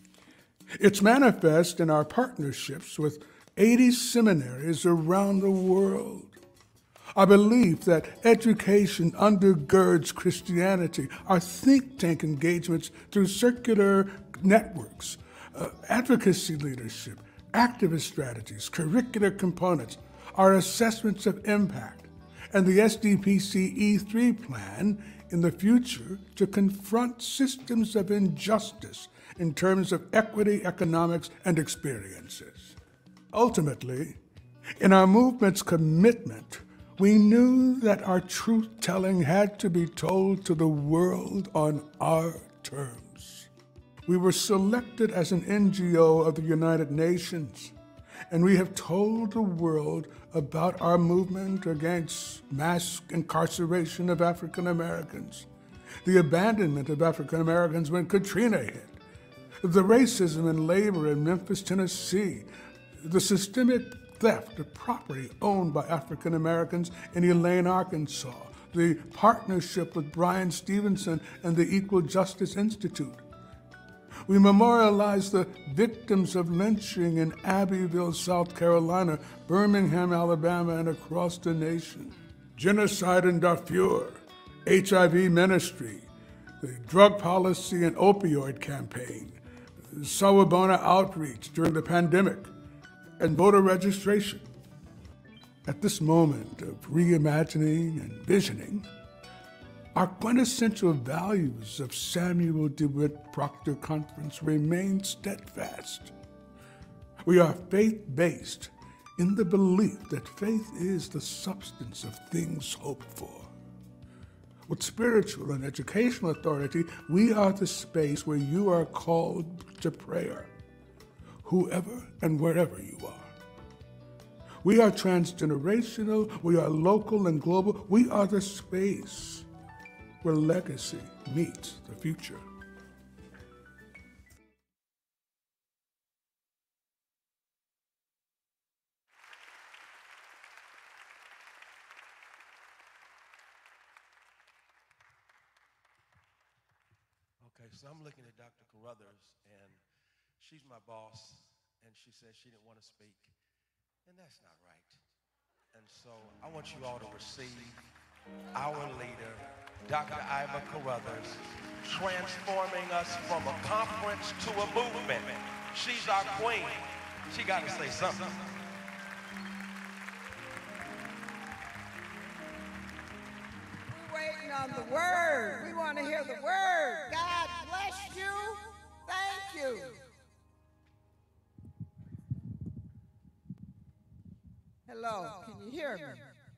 It's manifest in our partnerships with eighty seminaries around the world. I believe that education undergirds Christianity. Our think tank engagements through circular networks, uh, advocacy leadership, activist strategies, curricular components, our assessments of impact, and the S D P C E three plan in the future to confront systems of injustice in terms of equity, economics, and experiences. Ultimately, in our movement's commitment, we knew that our truth-telling had to be told to the world on our terms. We were selected as an N G O of the United Nations, and we have told the world about our movement against mass incarceration of African Americans, the abandonment of African Americans when Katrina hit, the racism in labor in Memphis, Tennessee, the systemic theft of property owned by African Americans in Elaine, Arkansas, the partnership with Brian Stevenson and the Equal Justice Institute. We memorialize the victims of lynching in Abbeville, South Carolina, Birmingham, Alabama, and across the nation. Genocide in Darfur, H I V ministry, the drug policy and opioid campaign, Sawabona outreach during the pandemic, and voter registration. At this moment of reimagining and visioning, our quintessential values of Samuel DeWitt Proctor Conference remain steadfast. We are faith-based in the belief that faith is the substance of things hoped for. with spiritual and educational authority, we are the space where you are called to prayer, whoever and wherever you are. We are transgenerational, we are local and global. We are the space where legacy meets the future. Okay, so I'm looking at Doctor Carruthers, and she's my boss, and she said she didn't want to speak, and that's not right. And so I want you all to receive our leader, Doctor Iva Carruthers, transforming us from a conference to a movement. She's our queen. She got to say something. We're waiting on the word. We want to hear the word. God bless you. Thank you. Hello, can you hear me?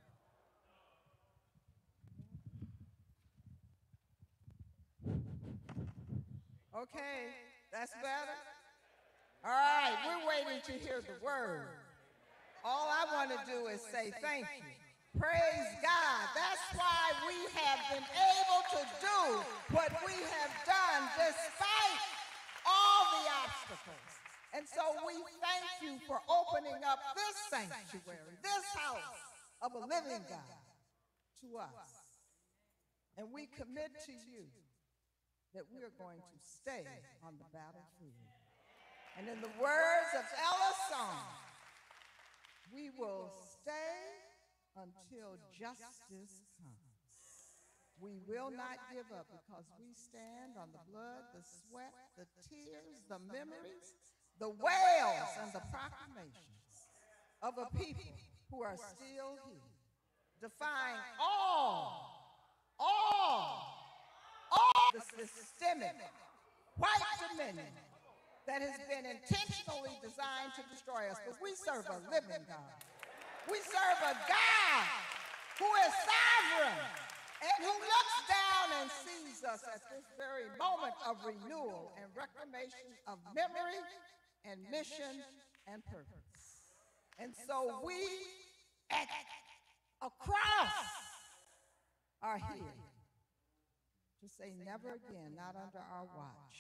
Okay, that's better. All right, we're waiting to hear the word. All I want to do is say thank you. Praise God. That's why we have been able to do what we have done despite all the obstacles. And so we thank you for opening up this sanctuary, this house of a living God to us. And we commit to you that we are going to stay on the battlefield. And in the words of Ella's song, we will stay until justice comes. We will not give up because we stand on the blood, the sweat, the tears, the memories, the wails, and the proclamations of a people who are still here, defying all, all, all the systemic white dominion that has been intentionally designed to destroy us. But we serve a living God. We serve a God who is sovereign and who looks down and sees us at this very moment of renewal and reclamation of memory and mission and purpose. And so we at, across are here to say never again, not under our watch.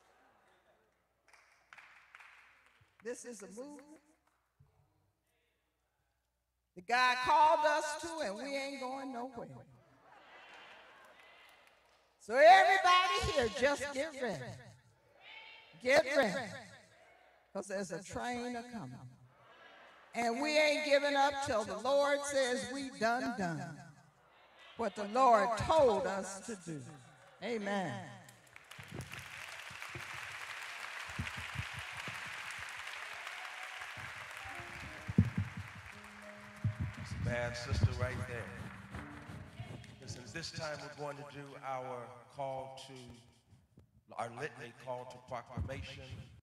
This is a movement that God called us to, and we ain't going nowhere. So everybody here, just get ready. Get ready. Because there's a train a-coming. And we ain't giving up till the Lord says we done done what the Lord told us to do. Amen. Bad sister right there. Listen, this time we're going to do our call to, our litany call to proclamation.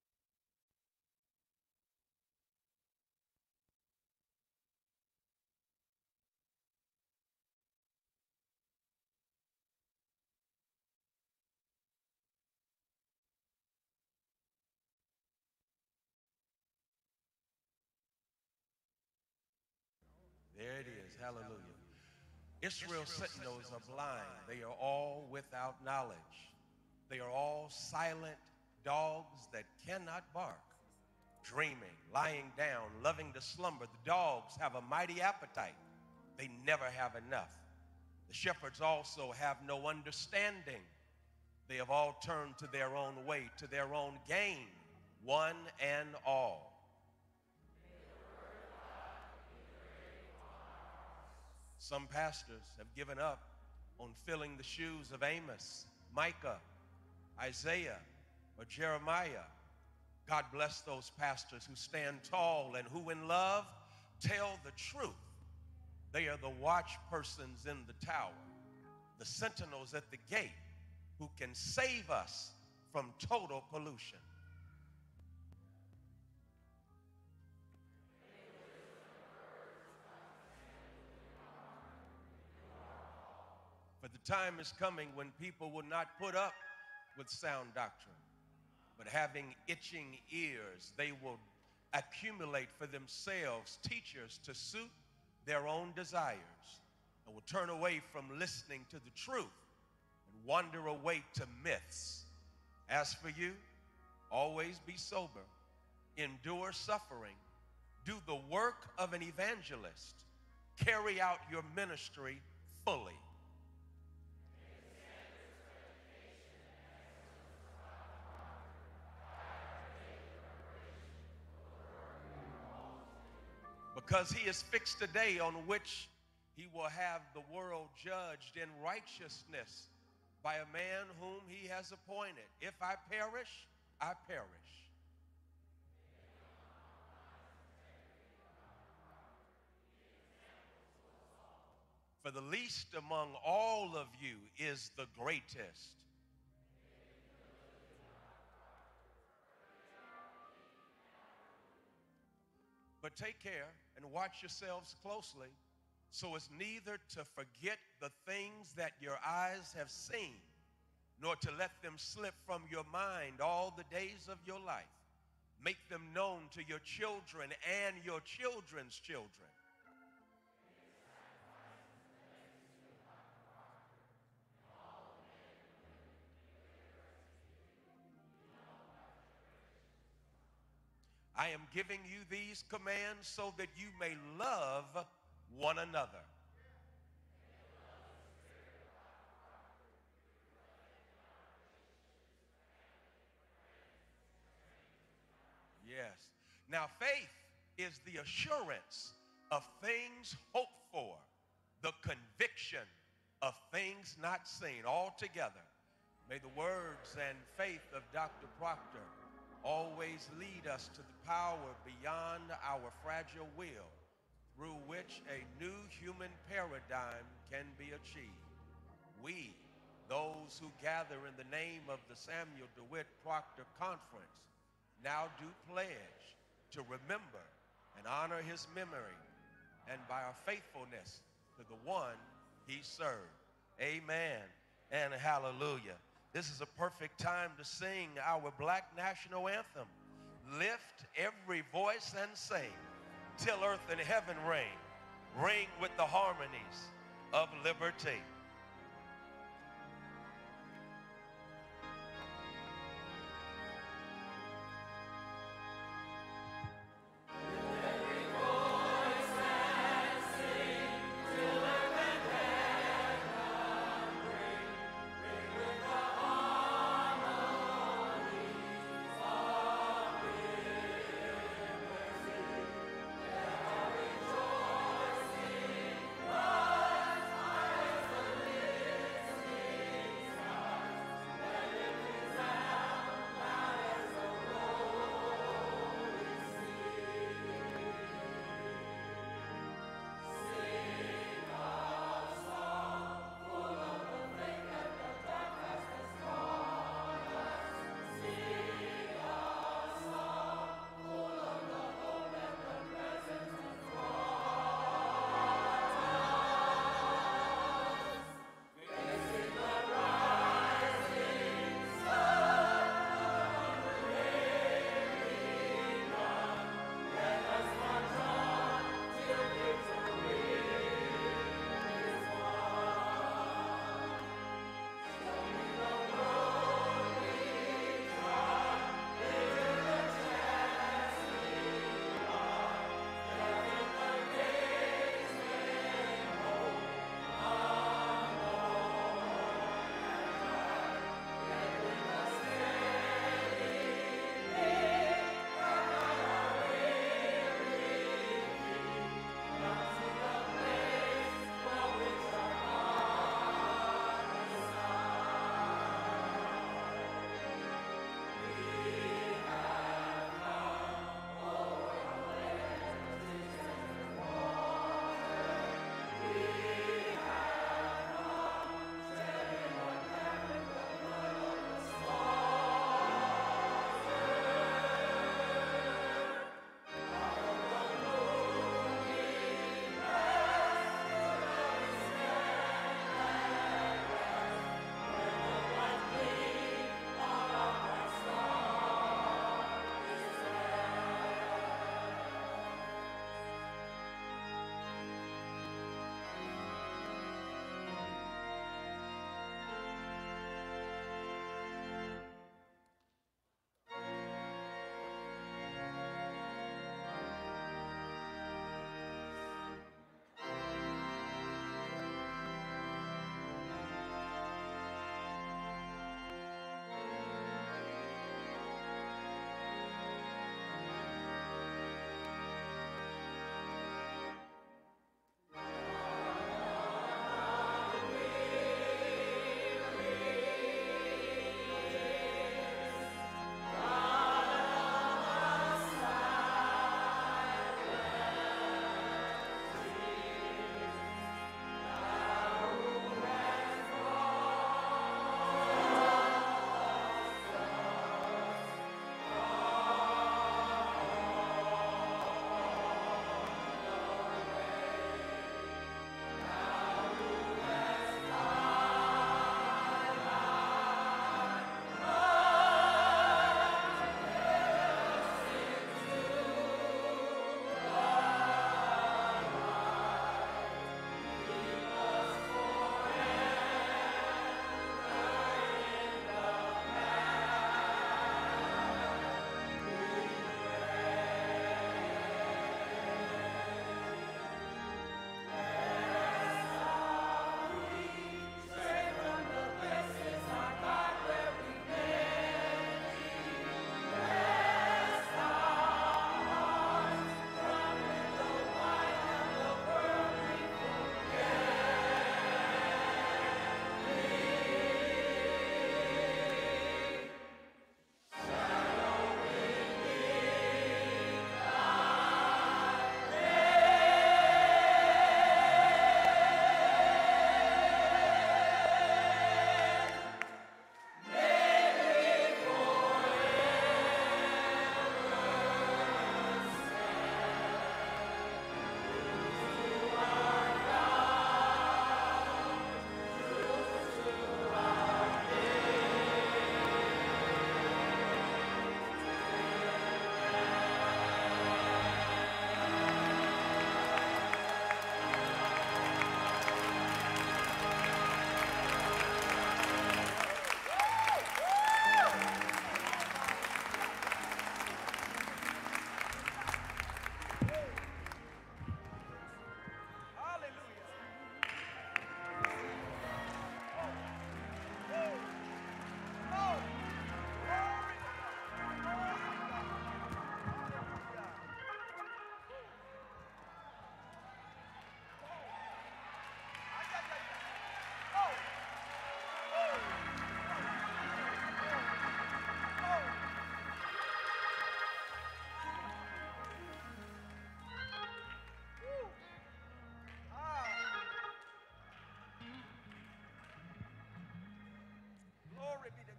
There it is. Hallelujah. Israel's sentinels are blind. They are all without knowledge. They are all silent dogs that cannot bark. Dreaming, lying down, loving to slumber. The dogs have a mighty appetite. They never have enough. The shepherds also have no understanding. They have all turned to their own way, to their own gain, one and all. Some pastors have given up on filling the shoes of Amos, Micah, Isaiah, or Jeremiah. God bless those pastors who stand tall and who in love tell the truth. They are the watch persons in the tower, the sentinels at the gate who can save us from total pollution. For the time is coming when people will not put up with sound doctrine, but having itching ears, they will accumulate for themselves teachers to suit their own desires, and will turn away from listening to the truth and wander away to myths. As for you, always be sober, endure suffering, do the work of an evangelist, carry out your ministry fully. Because he has fixed a day on which he will have the world judged in righteousness by a man whom he has appointed. If I perish, I perish. For the least among all of you is the greatest. But take care and watch yourselves closely, so as neither to forget the things that your eyes have seen, nor to let them slip from your mind all the days of your life. Make them known to your children and your children's children. I am giving you these commands so that you may love one another. Yes. Now, faith is the assurance of things hoped for, the conviction of things not seen. All together, may the words and faith of Doctor Proctor always lead us to the power beyond our fragile will, through which a new human paradigm can be achieved. We, those who gather in the name of the Samuel DeWitt Proctor Conference, now do pledge to remember and honor his memory, and by our faithfulness to the one he served. Amen and hallelujah. This is a perfect time to sing our Black national anthem. Lift every voice and sing, till earth and heaven ring, ring with the harmonies of liberty.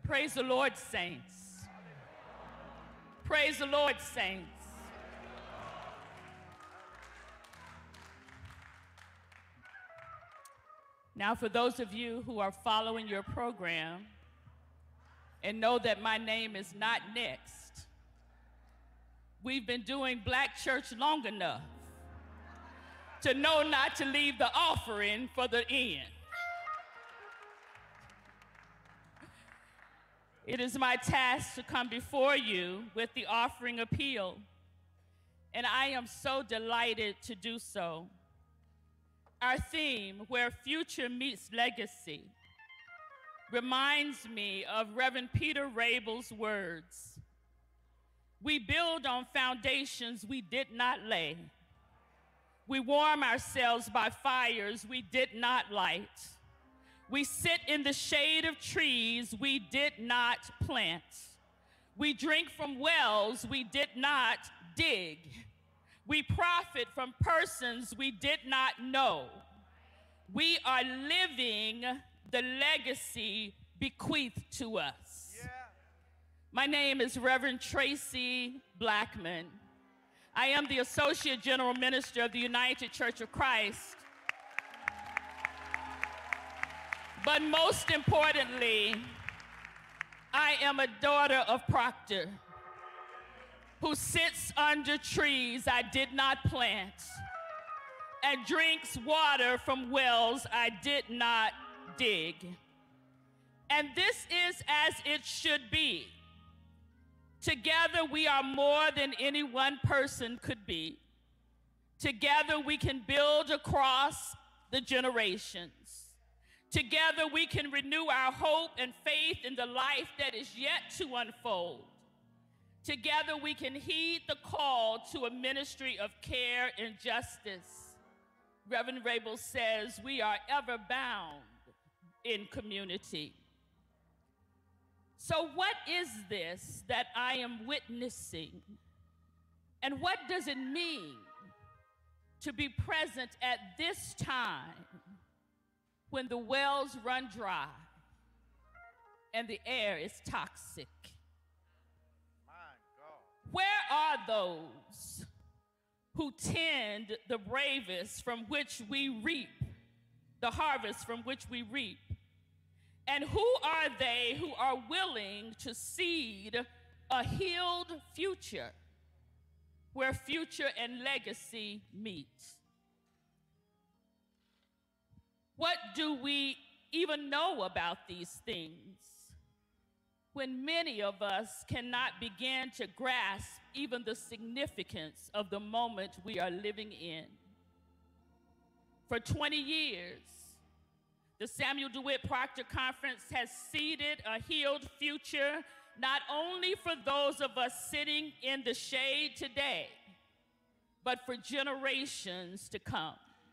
Praise the Lord, saints. Praise the Lord, saints. Now, for those of you who are following your program and know that my name is not next, we've been doing Black Church long enough to know not to leave the offering for the end. It is my task to come before you with the offering appeal, and I am so delighted to do so. Our theme, Where Future Meets Legacy, reminds me of Reverend Peter Rabel's words. We build on foundations we did not lay. We warm ourselves by fires we did not light. We sit in the shade of trees we did not plant. We drink from wells we did not dig. We profit from persons we did not know. We are living the legacy bequeathed to us. Yeah. My name is Reverend Tracy Blackman. I am the Associate General Minister of the United Church of Christ. But most importantly, I am a daughter of Proctor, who sits under trees I did not plant and drinks water from wells I did not dig. And this is as it should be. Together we are more than any one person could be. Together we can build across the generations. Together we can renew our hope and faith in the life that is yet to unfold. Together we can heed the call to a ministry of care and justice. Reverend Rabel says we are ever bound in community. So what is this that I am witnessing? And what does it mean to be present at this time when the wells run dry and the air is toxic? Where are those who tend the bravest from which we reap, the harvest from which we reap? And who are they who are willing to seed a healed future where future and legacy meet? What do we even know about these things when many of us cannot begin to grasp even the significance of the moment we are living in? For twenty years, the Samuel DeWitt Proctor Conference has seeded a healed future, not only for those of us sitting in the shade today, but for generations to come.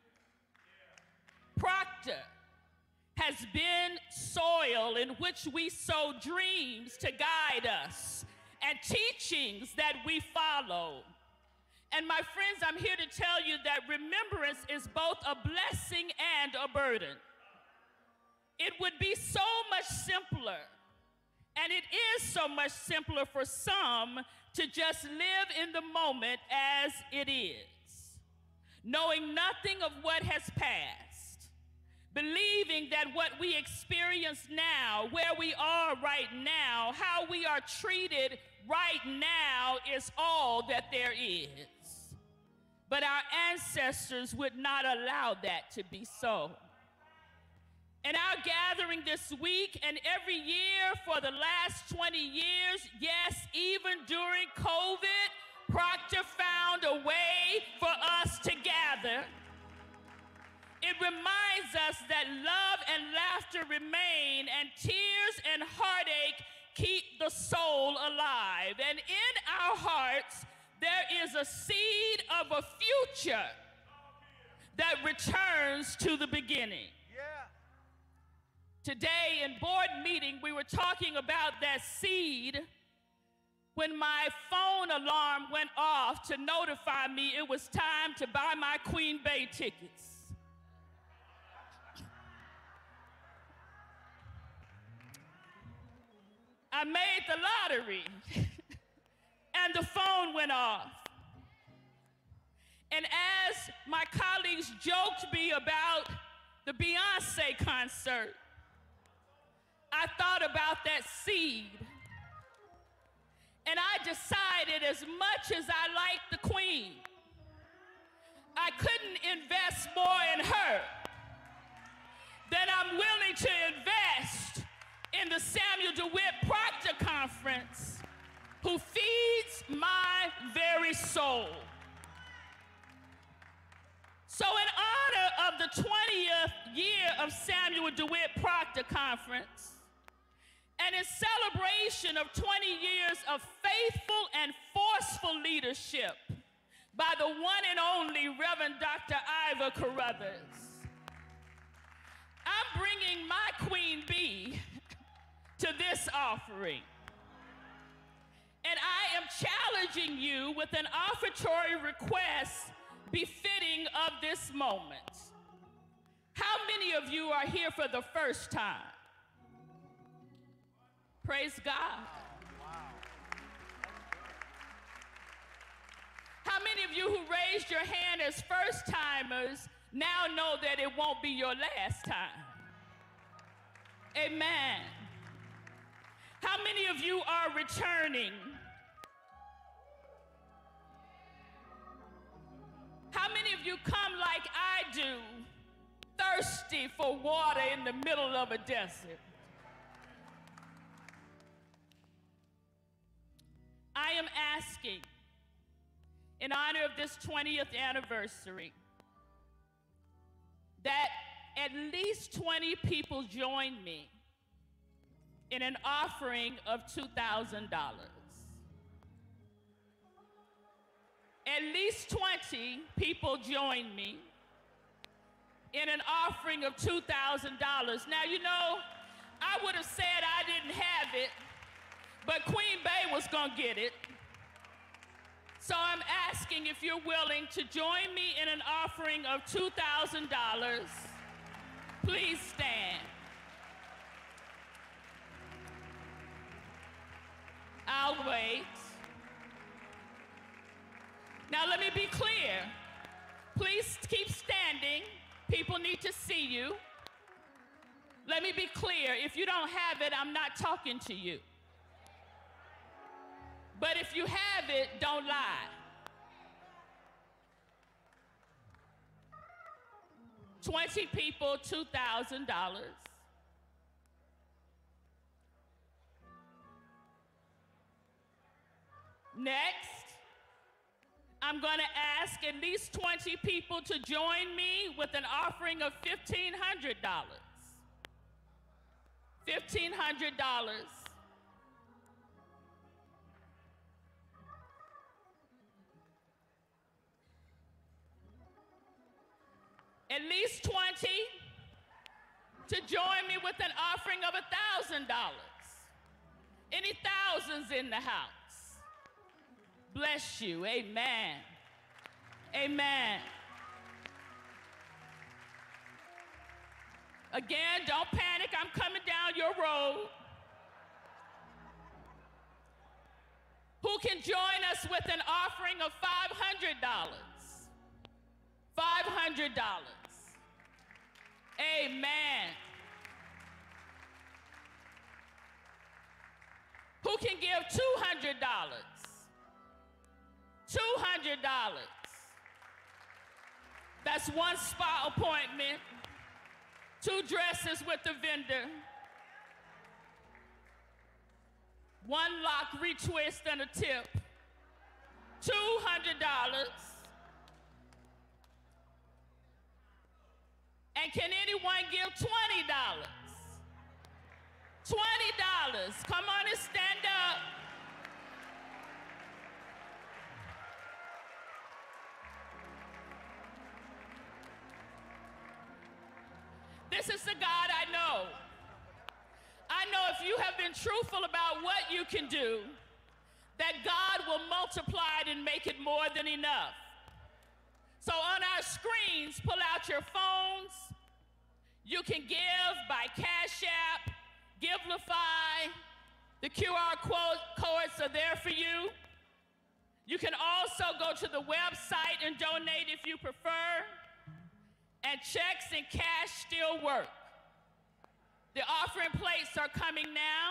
Proctor has been soil in which we sow dreams to guide us and teachings that we follow. And my friends, I'm here to tell you that remembrance is both a blessing and a burden. It would be so much simpler, and it is so much simpler for some to just live in the moment as it is, knowing nothing of what has passed, believing that what we experience now, where we are right now, how we are treated right now is all that there is. But our ancestors would not allow that to be so. In our gathering this week and every year for the last twenty years, yes, even during COVID, Proctor found a way for us to gather. It reminds us that love and laughter remain, and tears and heartache keep the soul alive. And in our hearts, there is a seed of a future that returns to the beginning. Today in board meeting, we were talking about that seed when my phone alarm went off to notify me it was time to buy my Queen Bay tickets. I made the lottery and the phone went off. And as my colleagues joked me about the Beyonce concert, I thought about that seed. And I decided, as much as I liked the Queen, I couldn't invest more in her than I'm willing to invest in the Samuel DeWitt Proctor Conference, who feeds my very soul. So in honor of the twentieth year of Samuel DeWitt Proctor Conference, and in celebration of twenty years of faithful and forceful leadership by the one and only Reverend Doctor Ivor Carruthers, I'm bringing my Queen Bee to this offering. And I am challenging you with an offertory request befitting of this moment. How many of you are here for the first time? Praise God. How many of you who raised your hand as first timers now know that it won't be your last time? Amen. How many of you are returning? How many of you come like I do, thirsty for water in the middle of a desert? I am asking, in honor of this twentieth anniversary, that at least twenty people join me in an offering of two thousand dollars. At least twenty people join me in an offering of two thousand dollars. Now, you know, I would have said I didn't have it, but Queen Bey was gonna get it. So I'm asking if you're willing to join me in an offering of two thousand dollars. Please stand. I'll wait. Now let me be clear. Please keep standing. People need to see you. Let me be clear. If you don't have it, I'm not talking to you. But if you have it, don't lie. twenty people, two thousand dollars. Next, I'm going to ask at least twenty people to join me with an offering of fifteen hundred dollars. fifteen hundred dollars. At least twenty to join me with an offering of one thousand dollars. Any thousands in the house? Bless you. Amen. Amen. Again, don't panic. I'm coming down your road. Who can join us with an offering of five hundred dollars? five hundred dollars. Amen. Who can give two hundred dollars? two hundred dollars. That's one spa appointment, two dresses with the vendor, one lock retwist and a tip, two hundred dollars. And can anyone give twenty dollars? twenty dollars. Come on and stand up. This is the God I know. I know if you have been truthful about what you can do, that God will multiply it and make it more than enough. So on our screens, pull out your phones. You can give by Cash App, Givelify, The Q R codes are there for you. You can also go to the website and donate if you prefer. And checks and cash still work. The offering plates are coming now.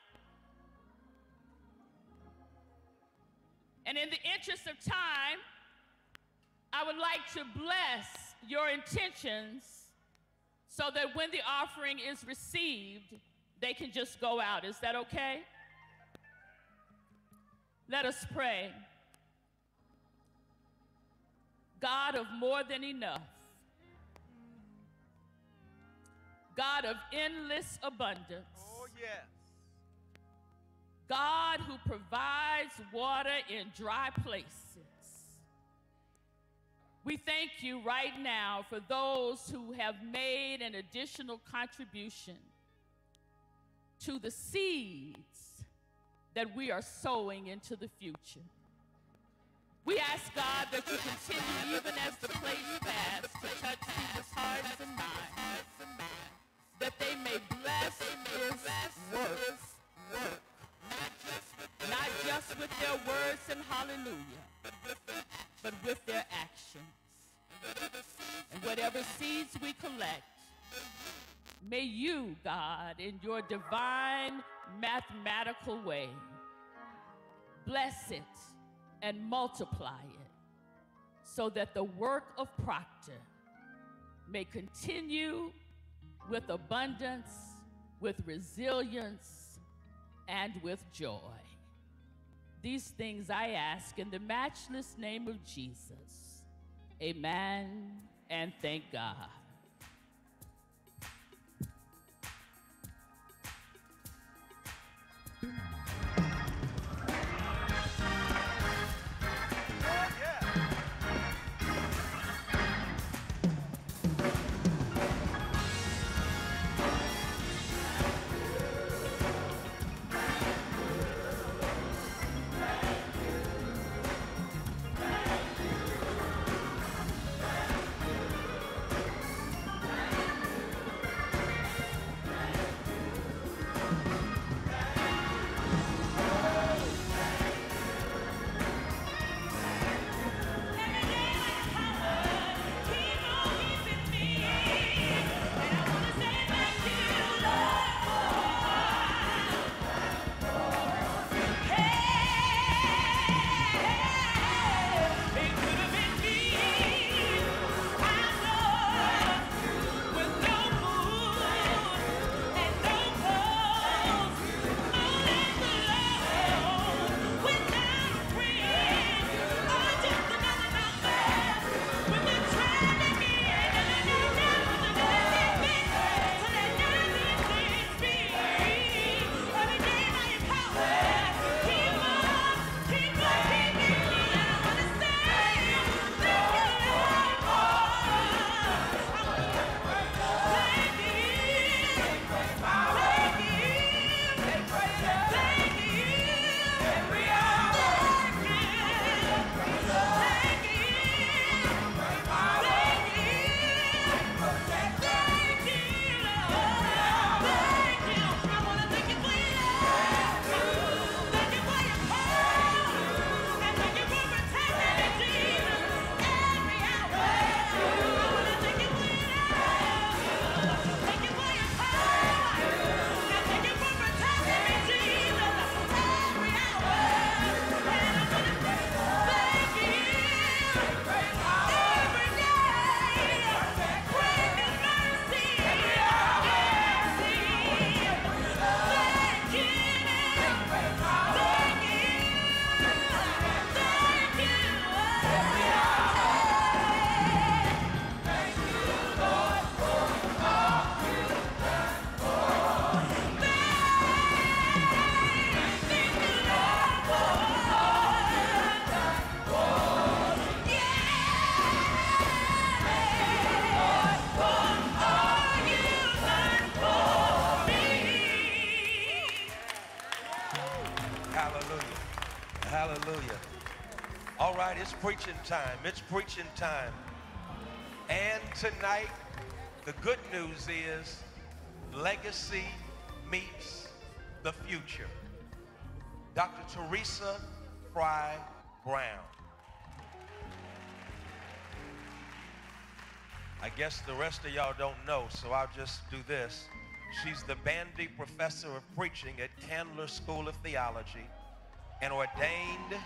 And in the interest of time, I would like to bless your intentions so that when the offering is received, they can just go out. Is that okay? Let us pray. God of more than enough, God of endless abundance, Oh, yes. God who provides water in dry places. We thank you right now for those who have made an additional contribution to the seeds that we are sowing into the future. We ask, God, that you continue, even as the plates pass, to touch people's hearts and minds, that they may bless this work, not just with their words and hallelujah, but with their actions. And whatever seeds we collect, may you, God, in your divine mathematical way, bless it and multiply it so that the work of Proctor may continue with abundance, with resilience, and with joy. These things I ask in the matchless name of Jesus. Amen, and thank God. Hallelujah. All right, it's preaching time. It's preaching time. And tonight, the good news is legacy meets the future. Doctor Teresa Fry Brown. I guess the rest of y'all don't know, so I'll just do this. She's the Bandy Professor of Preaching at Candler School of Theology, and ordained,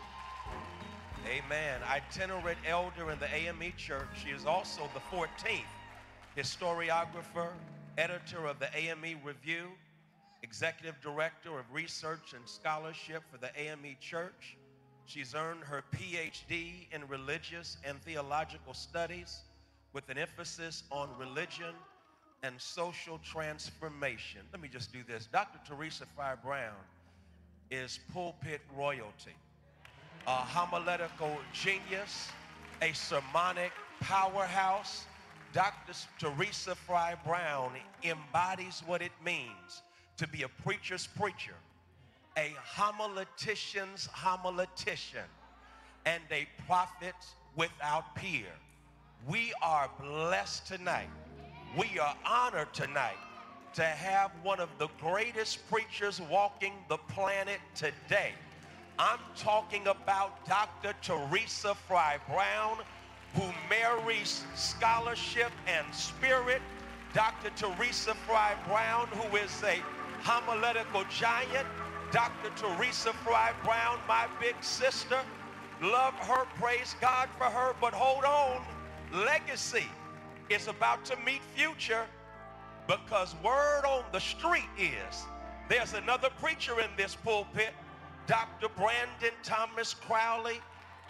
amen, itinerant elder in the A M E Church. She is also the fourteenth historiographer, editor of the A M E Review, executive director of research and scholarship for the A M E Church. She's earned her P H D in religious and theological studies with an emphasis on religion and social transformation. Let me just do this. Doctor Teresa Fry Brown is pulpit royalty, a homiletical genius, a sermonic powerhouse. Doctor Teresa Fry Brown embodies what it means to be a preacher's preacher, a homiletician's homiletician, and a prophet without peer. We are blessed tonight. We are honored tonight to have one of the greatest preachers walking the planet today. I'm talking about Doctor Teresa Fry Brown, who marries scholarship and spirit. Doctor Teresa Fry Brown, who is a homiletical giant. Doctor Teresa Fry Brown, my big sister. Love her, praise God for her, but hold on. Legacy is about to meet future, because word on the street is there's another preacher in this pulpit, Doctor Brandon Thomas Crowley.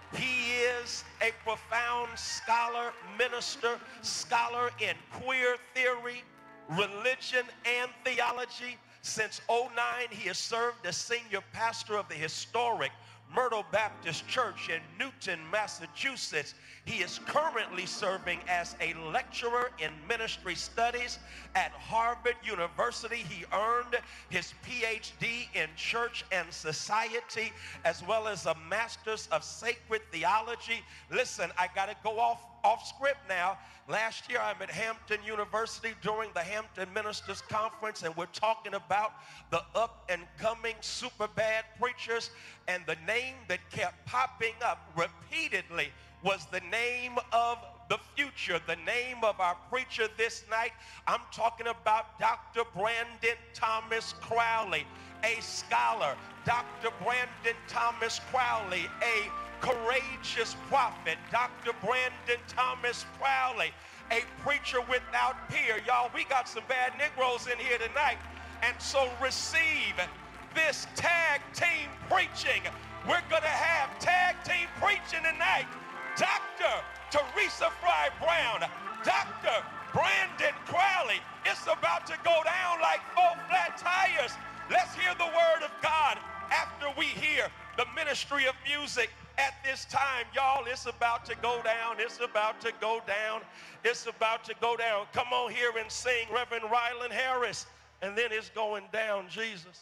He is a profound scholar, minister, scholar in queer theory, religion, and theology. Since oh nine, he has served as senior pastor of the historic Myrtle Baptist Church in Newton, Massachusetts. He is currently serving as a lecturer in ministry studies at Harvard University. He earned his P H D in church and society, as well as a master's of sacred theology. Listen, I got to go off off script now. Last year, I'm at Hampton University during the Hampton Ministers Conference, and we're talking about the up-and-coming super bad preachers, and the name that kept popping up repeatedly was the name of the future, the name of our preacher this night. I'm talking about Doctor Brandon Thomas Crowley, a scholar. Doctor Brandon Thomas Crowley, a courageous prophet. Doctor Brandon Thomas Crowley, a preacher without peer. Y'all, we got some bad Negroes in here tonight. And so receive this tag team preaching. We're going to have tag team preaching tonight. Doctor Teresa Fry Brown, Doctor Brandon Crowley. It's about to go down like four flat tires. Let's hear the word of God after we hear the ministry of music at this time. Y'all, it's about to go down. It's about to go down. It's about to go down. Come on here and sing Reverend Ryland Harris. And then it's going down, Jesus.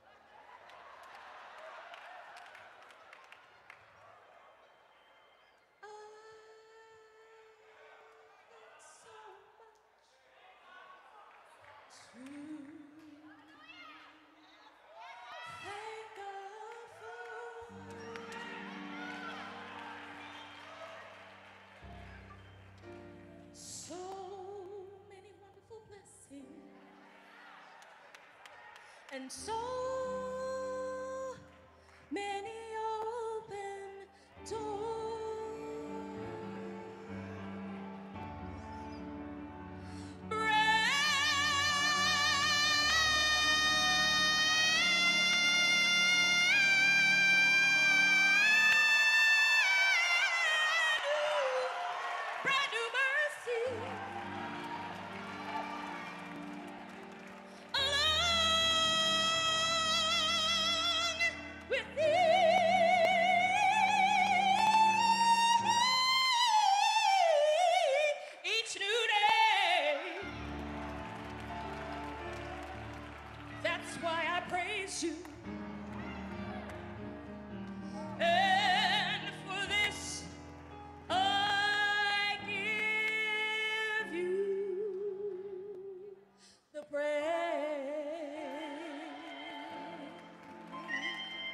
So many wonderful blessings, and so many open doors. Brand new, brand new mercy. Each new day. That's why I praise you. And for this I give you the praise.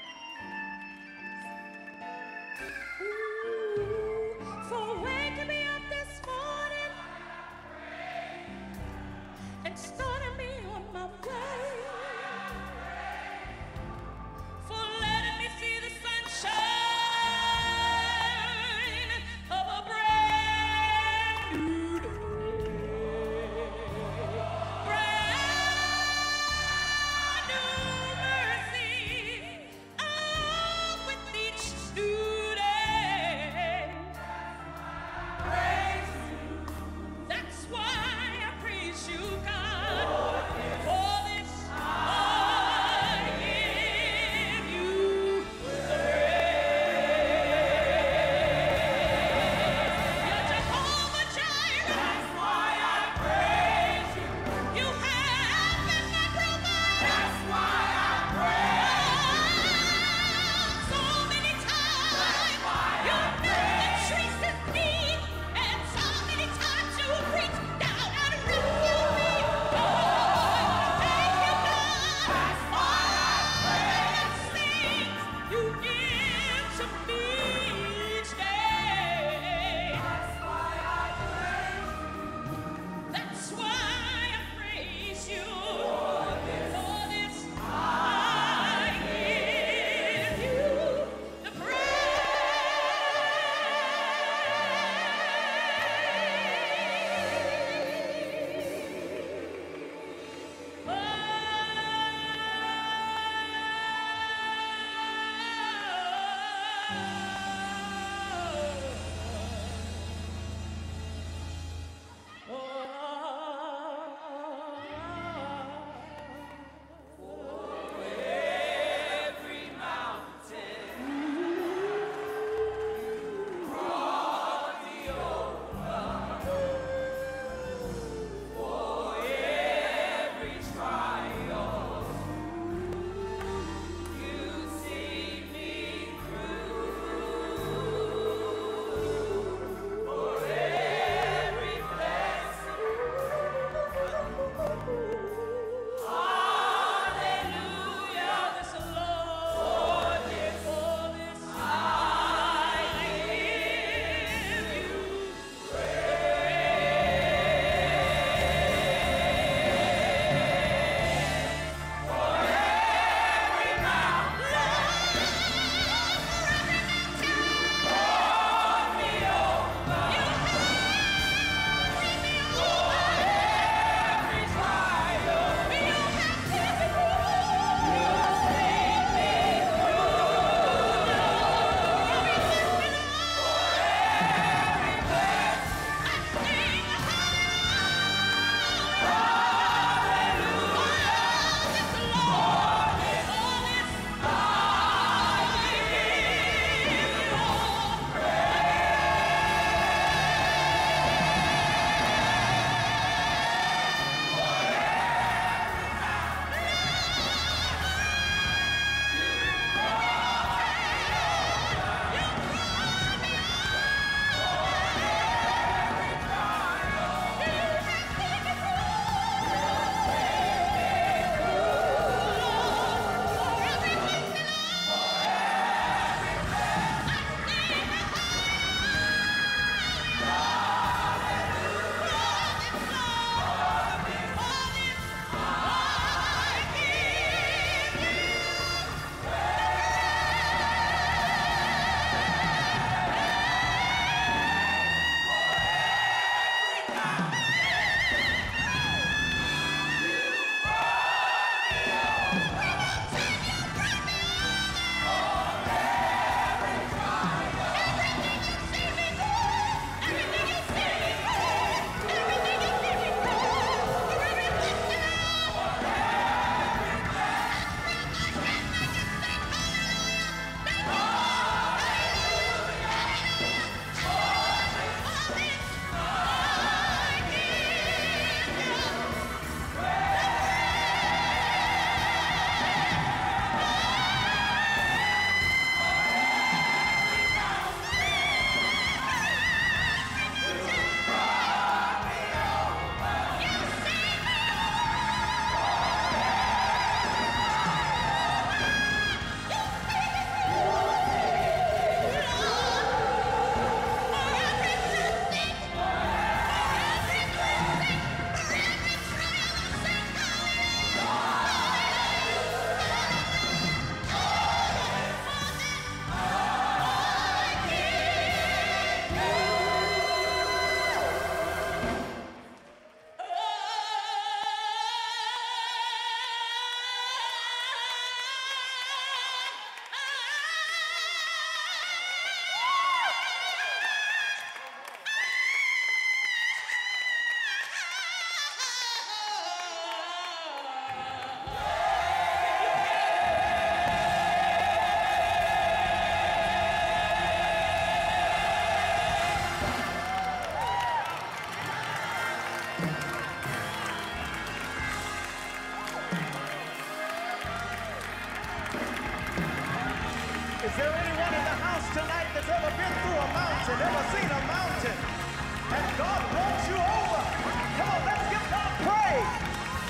seen a mountain and God brought you over. Come on, let's give God praise.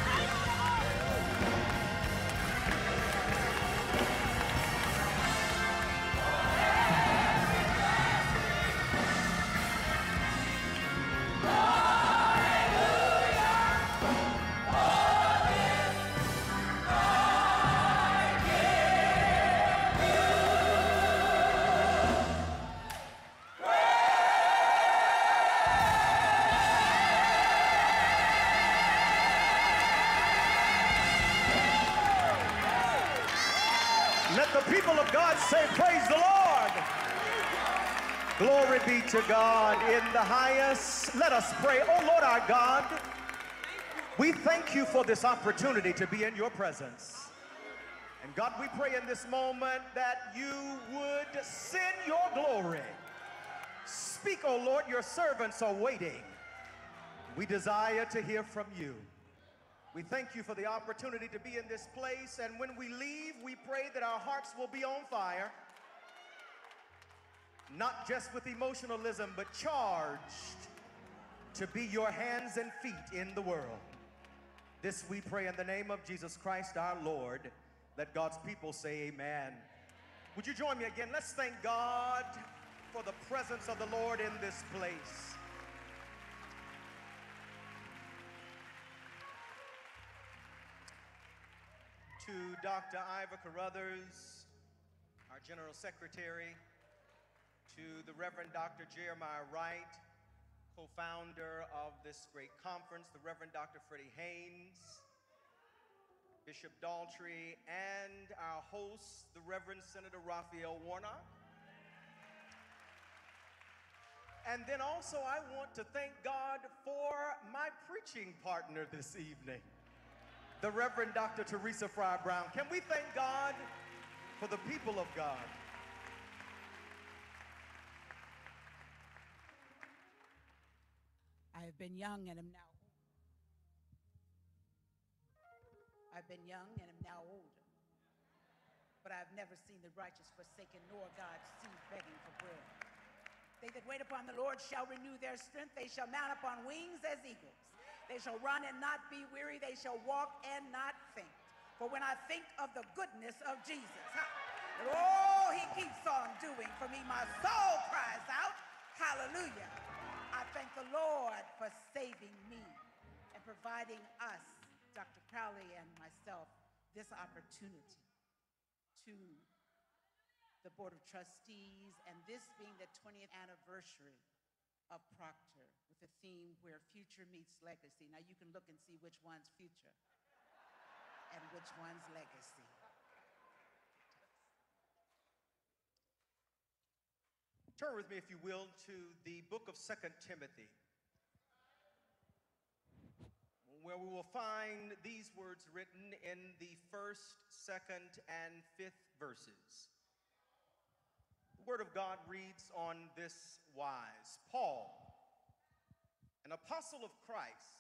Let the people of God say, praise the Lord. Glory be to God in the highest. Let us pray. Oh Lord our God, we thank you for this opportunity to be in your presence. And God, we pray in this moment that you would send your glory. Speak, oh Lord, your servants are waiting. We desire to hear from you. We thank you for the opportunity to be in this place, and when we leave, we pray that our hearts will be on fire, not just with emotionalism, but charged to be your hands and feet in the world. This we pray in the name of Jesus Christ our Lord. Let God's people say amen. Would you join me again? Let's thank God for the presence of the Lord in this place. To Doctor Ivor Carruthers, our General Secretary, to the Reverend Doctor Jeremiah Wright, co-founder of this great conference, the Reverend Doctor Freddie Haynes, Bishop Daltrey, and our host, the Reverend Senator Raphael Warnock. And then also I want to thank God for my preaching partner this evening, the Reverend Doctor Teresa Fry Brown. Can we thank God for the people of God? I have been young and am now old. I've been young and am now older. But I've never seen the righteous forsaken, nor God's seed begging for bread. They that wait upon the Lord shall renew their strength. They shall mount up on wings as eagles. They shall run and not be weary. They shall walk and not faint. For when I think of the goodness of Jesus, huh, and all he keeps on doing for me, my soul cries out, hallelujah. I thank the Lord for saving me and providing us, Doctor Crowley and myself, this opportunity to the Board of Trustees, and this being the twentieth anniversary of Proctor, with the theme where future meets legacy. Now you can look and see which one's future and which one's legacy. Turn with me, if you will, to the book of Second Timothy, where we will find these words written in the first, second, and fifth verses. The Word of God reads on this wise: Paul, an apostle of Christ,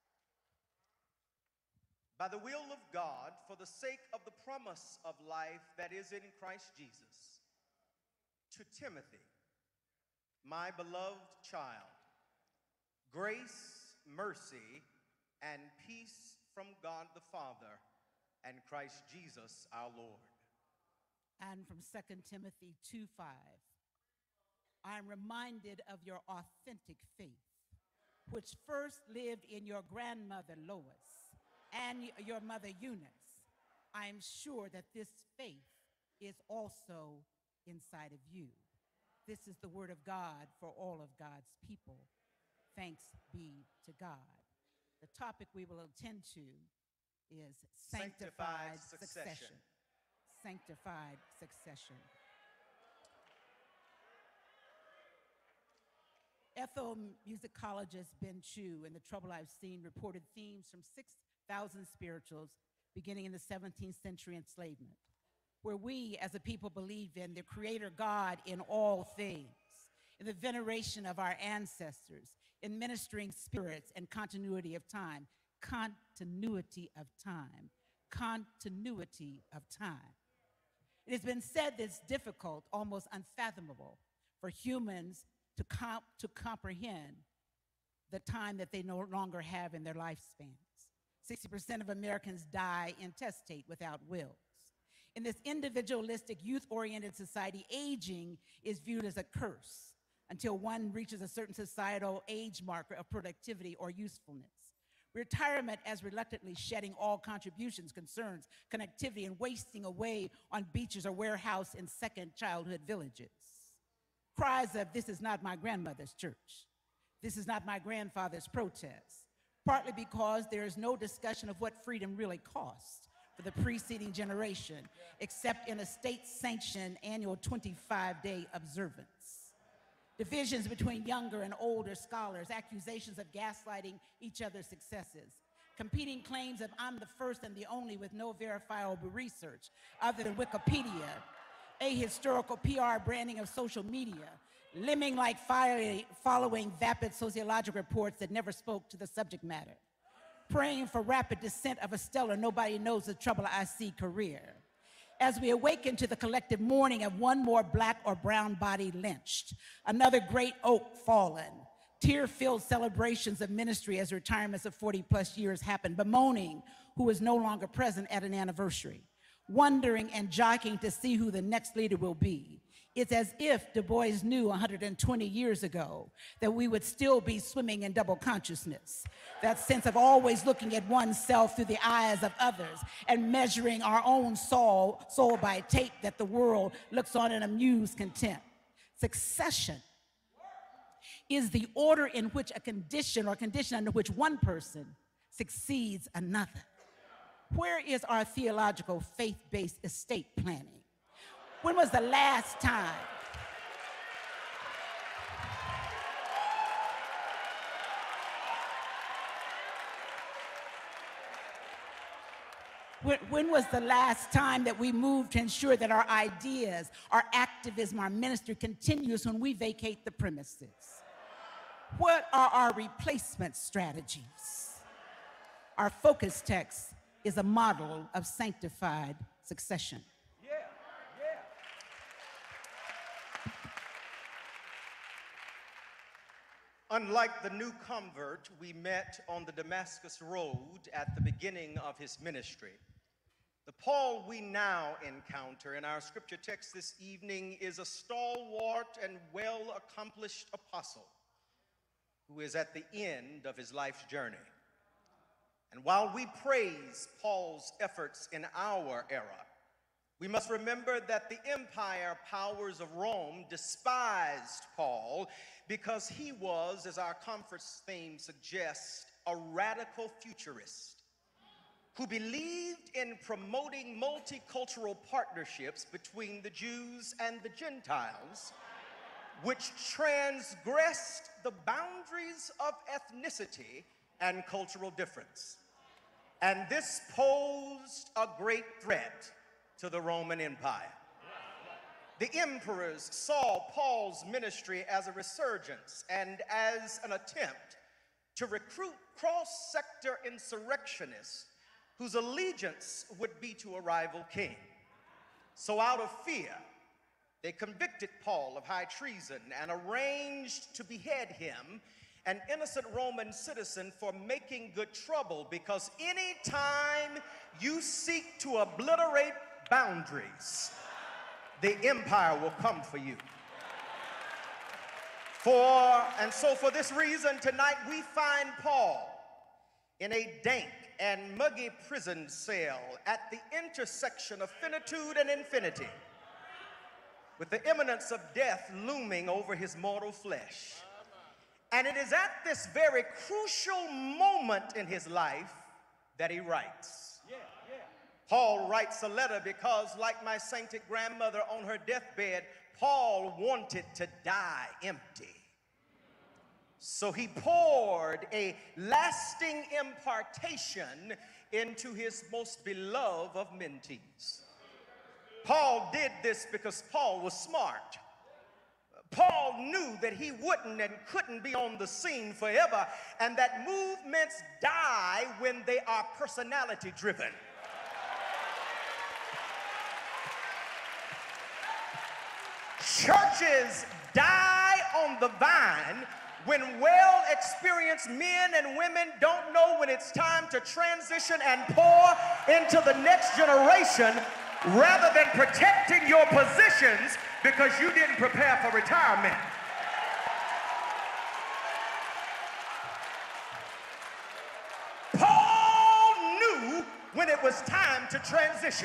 by the will of God, for the sake of the promise of life that is in Christ Jesus, to Timothy, my beloved child, grace, mercy, and peace from God the Father and Christ Jesus our Lord. And from Second Timothy two five, I am reminded of your authentic faith, which first lived in your grandmother Lois and your mother Eunice. I am sure that this faith is also inside of you. This is the word of God for all of God's people. Thanks be to God. The topic we will attend to is sanctified, Sanctified succession. succession. Sanctified succession. Ethnomusicologist Ben Chu, in The Trouble I've Seen, reported themes from six thousand spirituals beginning in the seventeenth century enslavement, where we as a people believe in the Creator God in all things, in the veneration of our ancestors, in ministering spirits and continuity of time, continuity of time, continuity of time. It has been said that it's difficult, almost unfathomable, for humans to, comp to comprehend the time that they no longer have in their lifespans. sixty percent of Americans die intestate without wills. In this individualistic, youth-oriented society, aging is viewed as a curse until one reaches a certain societal age marker of productivity or usefulness. Retirement as reluctantly shedding all contributions, concerns, connectivity, and wasting away on beaches or warehouse in second childhood villages. Cries of, "This is not my grandmother's church. This is not my grandfather's protest," partly because there is no discussion of what freedom really cost for the preceding generation, except in a state-sanctioned annual twenty-five day observance. Divisions between younger and older scholars, accusations of gaslighting each other's successes, competing claims of "I'm the first and the only" with no verifiable research other than Wikipedia, ahistorical P R branding of social media, limbing like following vapid sociological reports that never spoke to the subject matter, praying for rapid descent of a stellar nobody knows the trouble I see career. As we awaken to the collective mourning of one more black or brown body lynched, another great oak fallen, tear-filled celebrations of ministry as retirements of forty plus years happen, bemoaning who is no longer present at an anniversary, wondering and jockeying to see who the next leader will be. It's as if Du Bois knew one hundred twenty years ago that we would still be swimming in double consciousness, that sense of always looking at oneself through the eyes of others and measuring our own soul, soul by tape that the world looks on in amused contempt. Succession is the order in which a condition or condition under which one person succeeds another. Where is our theological, faith-based estate planning? When was the last time? When, when was the last time that we moved to ensure that our ideas, our activism, our ministry continues when we vacate the premises? What are our replacement strategies? Our focus text is a model of sanctified succession. Unlike the new convert we met on the Damascus Road at the beginning of his ministry, the Paul we now encounter in our scripture text this evening is a stalwart and well-accomplished apostle who is at the end of his life's journey. And while we praise Paul's efforts in our era, we must remember that the empire powers of Rome despised Paul because he was, as our conference theme suggests, a radical futurist who believed in promoting multicultural partnerships between the Jews and the Gentiles, which transgressed the boundaries of ethnicity and cultural difference. And this posed a great threat to the Roman Empire. The emperors saw Paul's ministry as a resurgence and as an attempt to recruit cross-sector insurrectionists whose allegiance would be to a rival king. So out of fear, they convicted Paul of high treason and arranged to behead him, an innocent Roman citizen, for making good trouble, because any time you seek to obliterate boundaries, the empire will come for you. For, and so for this reason, tonight we find Paul in a dank and muggy prison cell at the intersection of finitude and infinity, with the imminence of death looming over his mortal flesh. And it is at this very crucial moment in his life that he writes. Yeah, yeah. Paul writes a letter because, like my sainted grandmother on her deathbed, Paul wanted to die empty. So he poured a lasting impartation into his most beloved of mentees. Paul did this because Paul was smart. Paul knew that he wouldn't and couldn't be on the scene forever, and that movements die when they are personality driven. Churches die on the vine when well-experienced men and women don't know when it's time to transition and pour into the next generation rather than protecting your positions because you didn't prepare for retirement. Paul knew when it was time to transition.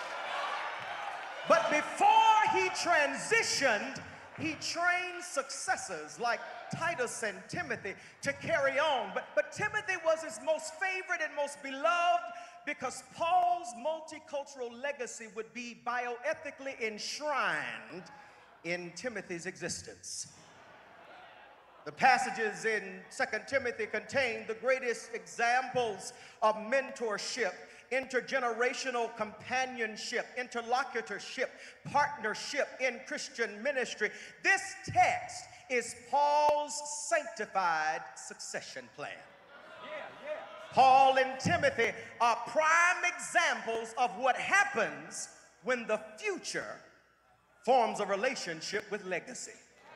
But before he transitioned, he trained successors like Titus and Timothy to carry on. But, but Timothy was his most favorite and most beloved because Paul's multicultural legacy would be bioethically enshrined in Timothy's existence. The passages in Second Timothy contain the greatest examples of mentorship, intergenerational companionship, interlocutorship, partnership in Christian ministry. This text is Paul's sanctified succession plan. Yeah, yeah. Paul and Timothy are prime examples of what happens when the future forms a relationship with legacy.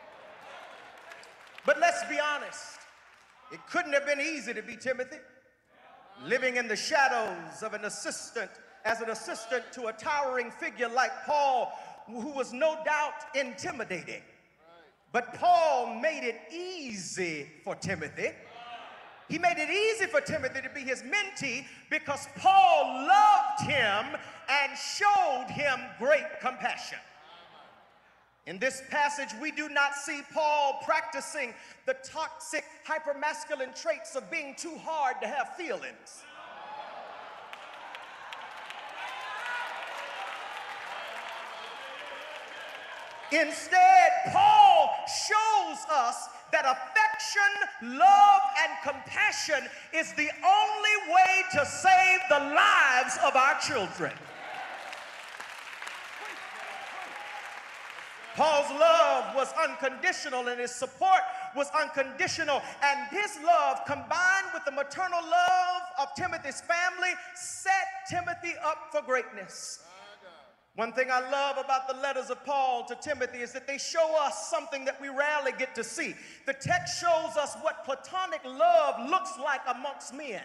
But let's be honest, it couldn't have been easy to be Timothy, living in the shadows of an assistant, as an assistant to a towering figure like Paul, who was no doubt intimidating. But Paul made it easy for Timothy. He made it easy for Timothy to be his mentee because Paul loved him and showed him great compassion. In this passage, we do not see Paul practicing the toxic, hypermasculine traits of being too hard to have feelings. Instead, Paul shows us that affection, love, and compassion is the only way to save the lives of our children. Paul's love was unconditional and his support was unconditional, and his love combined with the maternal love of Timothy's family set Timothy up for greatness. One thing I love about the letters of Paul to Timothy is that they show us something that we rarely get to see. The text shows us what platonic love looks like amongst men.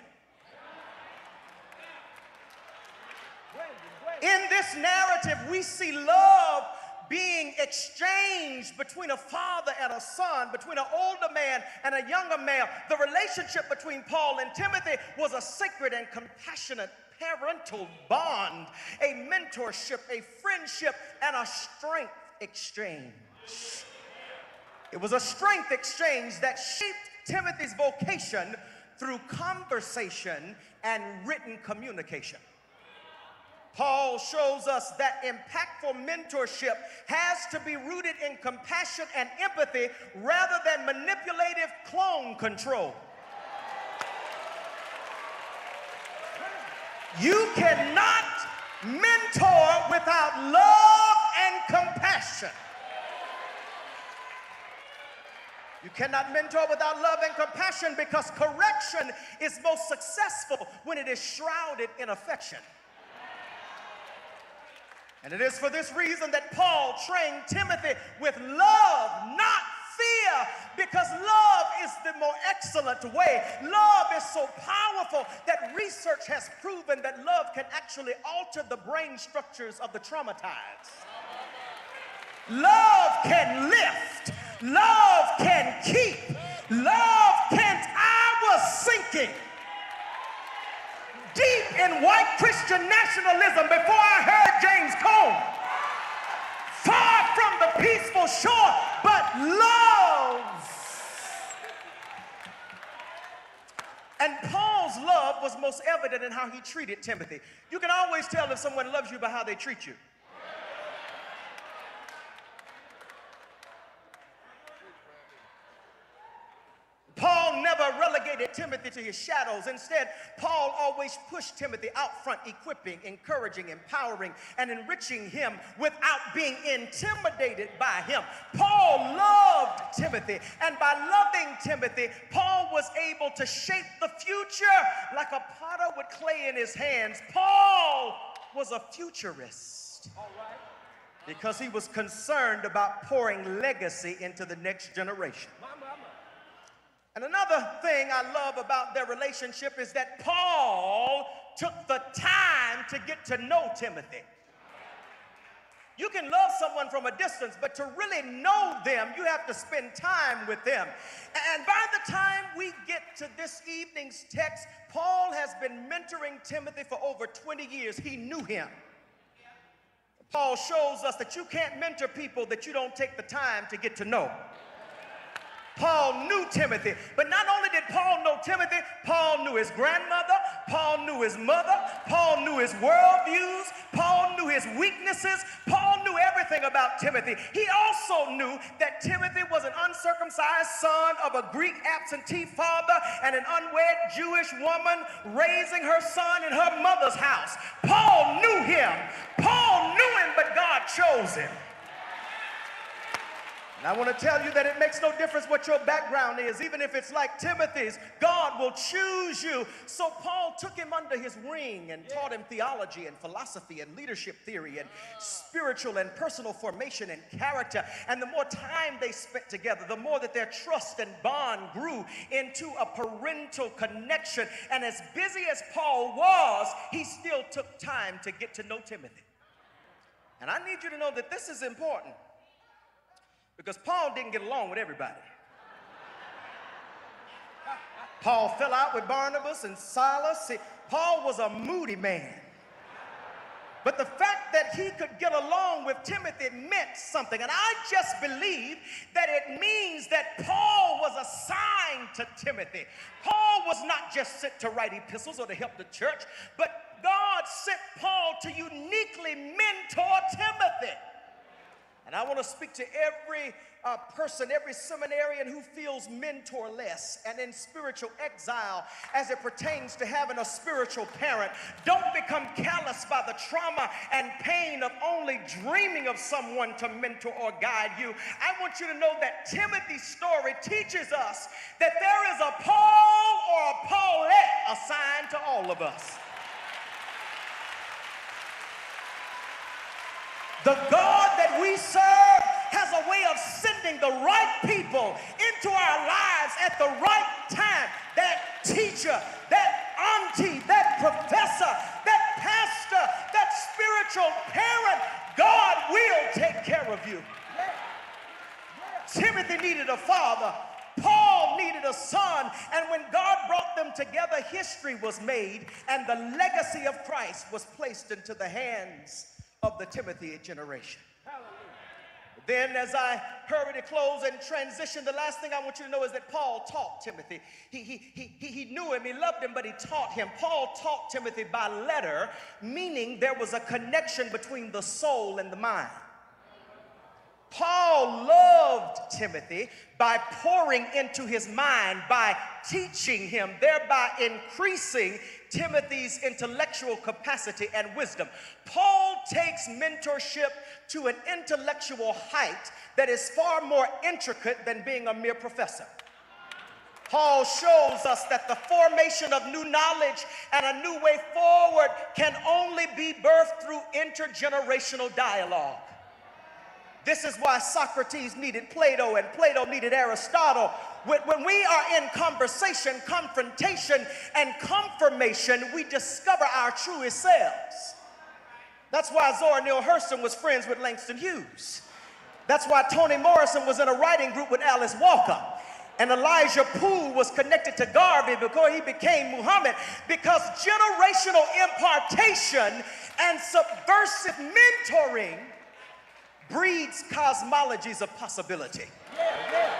In this narrative, we see love being exchanged between a father and a son, between an older man and a younger male. The relationship between Paul and Timothy was a sacred and compassionate parental bond, a mentorship, a friendship, and a strength exchange. It was a strength exchange that shaped Timothy's vocation through conversation and written communication. Paul shows us that impactful mentorship has to be rooted in compassion and empathy rather than manipulative clone control. You cannot mentor without love and compassion. You cannot mentor without love and compassion because correction is most successful when it is shrouded in affection. And it is for this reason that Paul trained Timothy with love, not fear, because love is the more excellent way. Love is so powerful that research has proven that love can actually alter the brain structures of the traumatized. Love can lift. Love can keep. Love can. I was sinking deep in white Christian nationalism before I heard James Cone. Far from the peaceful shore, but love. And Paul's love was most evident in how he treated Timothy. You can always tell if someone loves you by how they treat you. Paul never relegated Timothy to his shadows. Instead, Paul always pushed Timothy out front, equipping, encouraging, empowering, and enriching him without being intimidated by him. Paul loved Timothy, and by loving Timothy, Paul was able to shape the future like a potter with clay in his hands. Paul was a futurist. All right. because he was concerned about pouring legacy into the next generation. And another thing I love about their relationship is that Paul took the time to get to know Timothy. You can love someone from a distance, but to really know them, you have to spend time with them. And by the time we get to this evening's text, Paul has been mentoring Timothy for over twenty years. He knew him. Paul shows us that you can't mentor people that you don't take the time to get to know. Paul knew Timothy, but not only did Paul know Timothy, Paul knew his grandmother, Paul knew his mother, Paul knew his worldviews, Paul knew his weaknesses, Paul knew everything about Timothy. He also knew that Timothy was an uncircumcised son of a Greek absentee father and an unwed Jewish woman raising her son in her mother's house. Paul knew him. Paul knew him, but God chose him. And I want to tell you that it makes no difference what your background is, even if it's like Timothy's, God will choose you. So Paul took him under his wing and taught him theology and philosophy and leadership theory and spiritual and personal formation and character. And the more time they spent together, the more that their trust and bond grew into a parental connection. And as busy as Paul was, he still took time to get to know Timothy. And I need you to know that this is important, because Paul didn't get along with everybody. Paul fell out with Barnabas and Silas. See, Paul was a moody man. But the fact that he could get along with Timothy meant something. And I just believe that it means that Paul was assigned to Timothy. Paul was not just sent to write epistles or to help the church, but God sent Paul to uniquely mentor Timothy. And I want to speak to every uh, person, every seminarian who feels mentorless and in spiritual exile as it pertains to having a spiritual parent. Don't become callous by the trauma and pain of only dreaming of someone to mentor or guide you. I want you to know that Timothy's story teaches us that there is a Paul or a Paulette assigned to all of us. The God that we serve has a way of sending the right people into our lives at the right time. That teacher, that auntie, that professor, that pastor, that spiritual parent, God will take care of you. Timothy needed a father. Paul needed a son. And when God brought them together, history was made, and the legacy of Christ was placed into the hands of the Timothy generation. Then, as I hurry to close and transition, the last thing I want you to know is that Paul taught Timothy. He, he, he, he knew him, he loved him, but he taught him. Paul taught Timothy by letter, meaning there was a connection between the soul and the mind. Paul loved Timothy by pouring into his mind, by teaching him, thereby increasing Timothy's intellectual capacity and wisdom. Paul takes mentorship to an intellectual height that is far more intricate than being a mere professor. Paul shows us that the formation of new knowledge and a new way forward can only be birthed through intergenerational dialogue. This is why Socrates needed Plato and Plato needed Aristotle. When we are in conversation, confrontation, and confirmation, we discover our truest selves. That's why Zora Neale Hurston was friends with Langston Hughes. That's why Toni Morrison was in a writing group with Alice Walker. And Elijah Poole was connected to Garvey before he became Muhammad, because generational impartation and subversive mentoring breeds cosmologies of possibility. Yeah, yeah.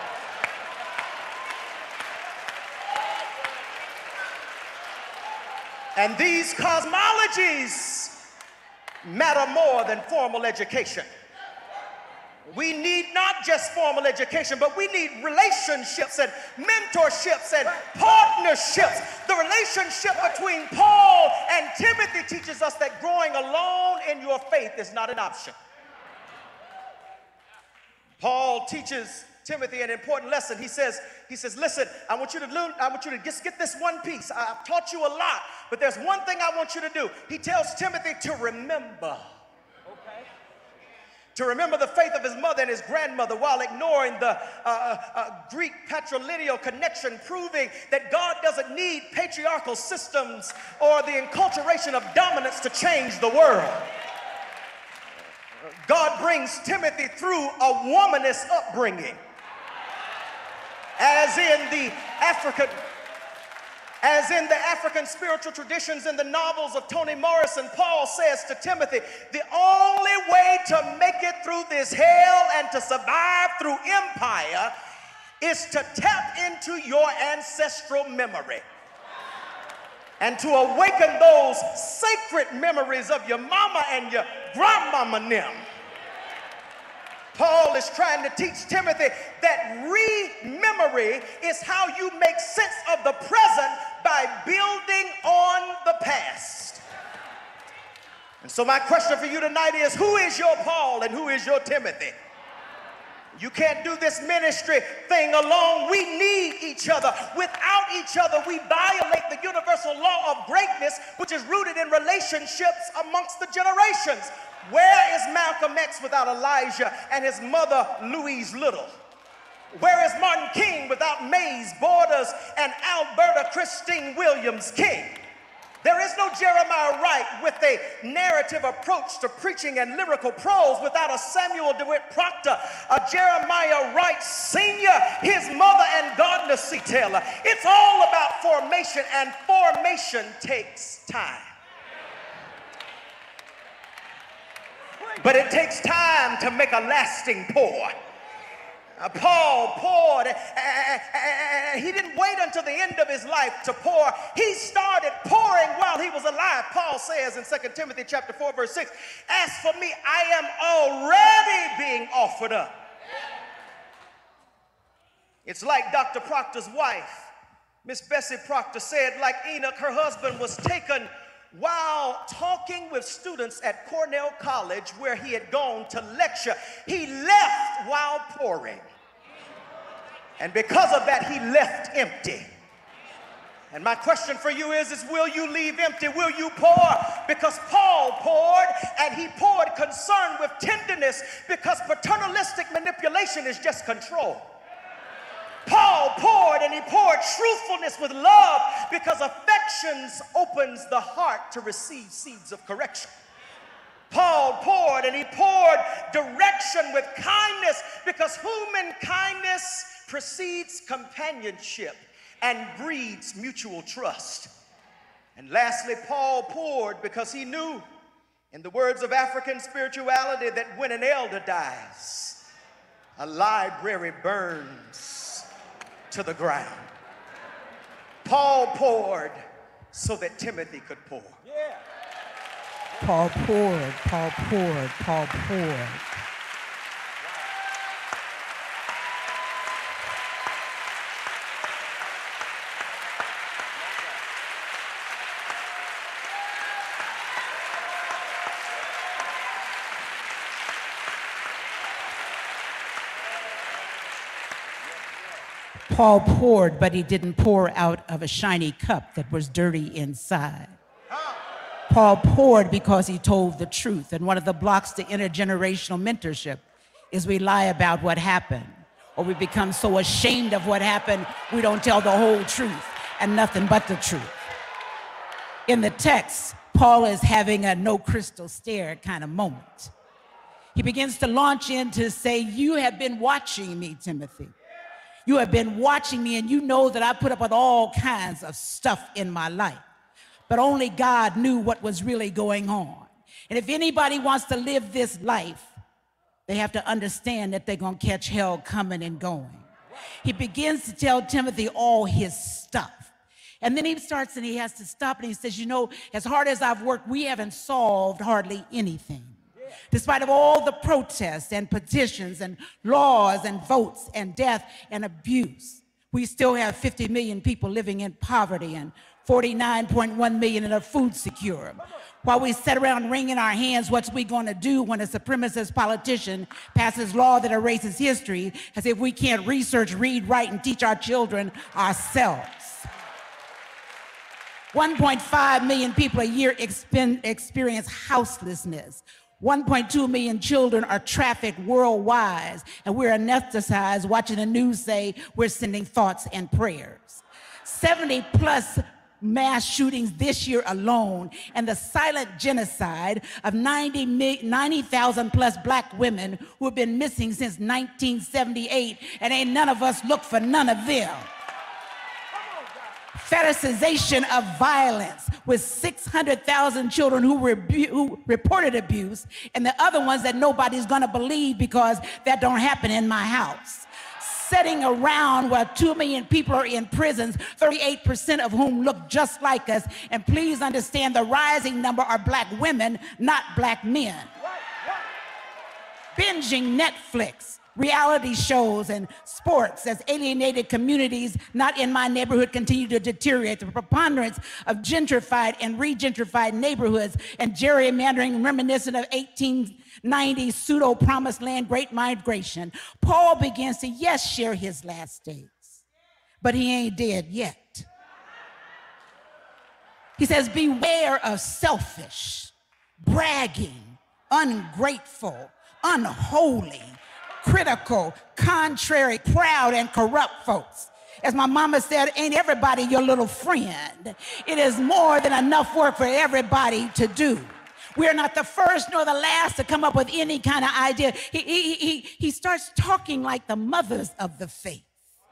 And these cosmologies matter more than formal education. We need not just formal education, but we need relationships and mentorships and partnerships. The relationship between Paul and Timothy teaches us that growing alone in your faith is not an option. Paul teaches Timothy an important lesson. He says, he says, listen, I want you to learn, I want you to just get this one piece. I've taught you a lot, but there's one thing I want you to do. He tells Timothy to remember. Okay. to remember the faith of his mother and his grandmother while ignoring the uh, uh, Greek patrilineal connection, proving that God doesn't need patriarchal systems or the enculturation of dominance to change the world. God brings Timothy through a womanist upbringing, as in the African As in the African spiritual traditions in the novels of Toni Morrison, Paul says to Timothy, the only way to make it through this hell and to survive through empire is to tap into your ancestral memory and to awaken those sacred memories of your mama and your grandmama them. Paul is trying to teach Timothy that re-memory is how you make sense of the present by building on the past. And so my question for you tonight is, who is your Paul and who is your Timothy? You can't do this ministry thing alone. We need each other. Without each other, we violate the universal law of greatness, which is rooted in relationships amongst the generations. Where is Malcolm X without Elijah and his mother, Louise Little? Where is Martin King without Mays Borders and Alberta Christine Williams King? There is no Jeremiah Wright with a narrative approach to preaching and lyrical prose without a Samuel DeWitt Proctor, a Jeremiah Wright Senior, his mother, and Gardner C. Taylor. It's all about formation, and formation takes time. But it takes time to make a lasting pour. Uh, Paul poured, and uh, uh, he didn't wait until the end of his life to pour. He started pouring while he was alive. Paul says in Second Timothy chapter four, verse six, as for me, I am already being offered up. It's like Doctor Proctor's wife, Miss Bessie Proctor, said, like Enoch, her husband was taken while talking with students at Cornell College where he had gone to lecture. He left while pouring. And because of that, he left empty. And my question for you is, is will you leave empty? Will you pour? Because Paul poured, and he poured concern with tenderness, because paternalistic manipulation is just control. Paul poured, and he poured truthfulness with love, because affections opens the heart to receive seeds of correction. Paul poured, and he poured direction with kindness, because human kindness precedes companionship and breeds mutual trust. And lastly, Paul poured because he knew, in the words of African spirituality, that when an elder dies, a library burns to the ground. Paul poured so that Timothy could pour. Yeah. Paul poured, Paul poured, Paul poured. Paul poured, but he didn't pour out of a shiny cup that was dirty inside. Paul poured because he told the truth. And one of the blocks to intergenerational mentorship is we lie about what happened, or we become so ashamed of what happened, we don't tell the whole truth and nothing but the truth. In the text, Paul is having a no crystal stare kind of moment. He begins to launch in to say, you have been watching me, Timothy. You have been watching me, and you know that I put up with all kinds of stuff in my life. But only God knew what was really going on. And if anybody wants to live this life, they have to understand that they're going to catch hell coming and going. He begins to tell Timothy all his stuff. And then he starts and he has to stop and he says, you know, as hard as I've worked, we haven't solved hardly anything. Despite of all the protests and petitions and laws and votes and death and abuse, we still have fifty million people living in poverty and forty-nine point one million that are food secure. While we sit around wringing our hands, what's we going to do when a supremacist politician passes law that erases history, as if we can't research, read, write, and teach our children ourselves? one point five million people a year experience houselessness. one point two million children are trafficked worldwide, and we're anesthetized watching the news say we're sending thoughts and prayers. seventy plus mass shootings this year alone, and the silent genocide of ninety thousand plus black women who have been missing since nineteen seventy-eight, and ain't none of us look for none of them. Fetishization of violence with six hundred thousand children who, rebu- who reported abuse, and the other ones that nobody's gonna believe because that don't happen in my house. Sitting around where two million people are in prisons, thirty-eight percent of whom look just like us, and please understand the rising number are black women, not black men. Binging Netflix, reality shows, and sports as alienated communities not in my neighborhood continue to deteriorate. The preponderance of gentrified and re-gentrified neighborhoods and gerrymandering reminiscent of eighteen nineties pseudo-promised land great migration. Paul begins to, yes, share his last days, but he ain't dead yet. He says, beware of selfish, bragging, ungrateful, unholy, critical, contrary, proud, and corrupt folks. As my mama said, ain't everybody your little friend. It is more than enough work for everybody to do. We're not the first nor the last to come up with any kind of idea. He, he, he, he starts talking like the mothers of the faith.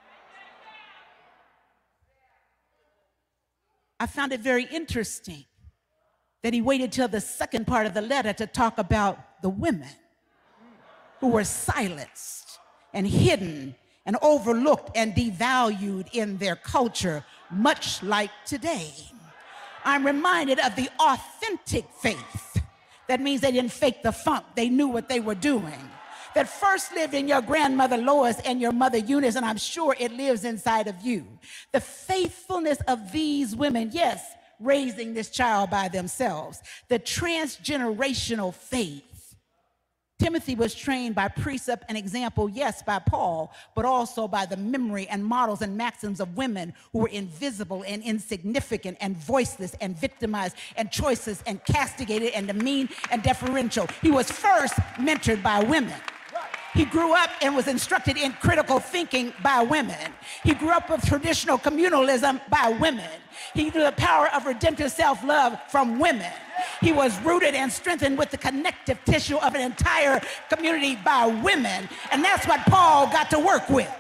I found it very interesting that he waited till the second part of the letter to talk about the women who were silenced and hidden and overlooked and devalued in their culture, much like today. I'm reminded of the authentic faith. That means they didn't fake the funk. They knew what they were doing. That first lived in your grandmother Lois and your mother Eunice, and I'm sure it lives inside of you. The faithfulness of these women, yes, raising this child by themselves. The transgenerational faith. Timothy was trained by precept and example, yes, by Paul, but also by the memory and models and maxims of women who were invisible and insignificant and voiceless and victimized and choiceless and castigated and demeaned and deferential. He was first mentored by women. He grew up and was instructed in critical thinking by women. He grew up with traditional communalism by women. He knew the power of redemptive self-love from women. He was rooted and strengthened with the connective tissue of an entire community by women. And that's what Paul got to work with.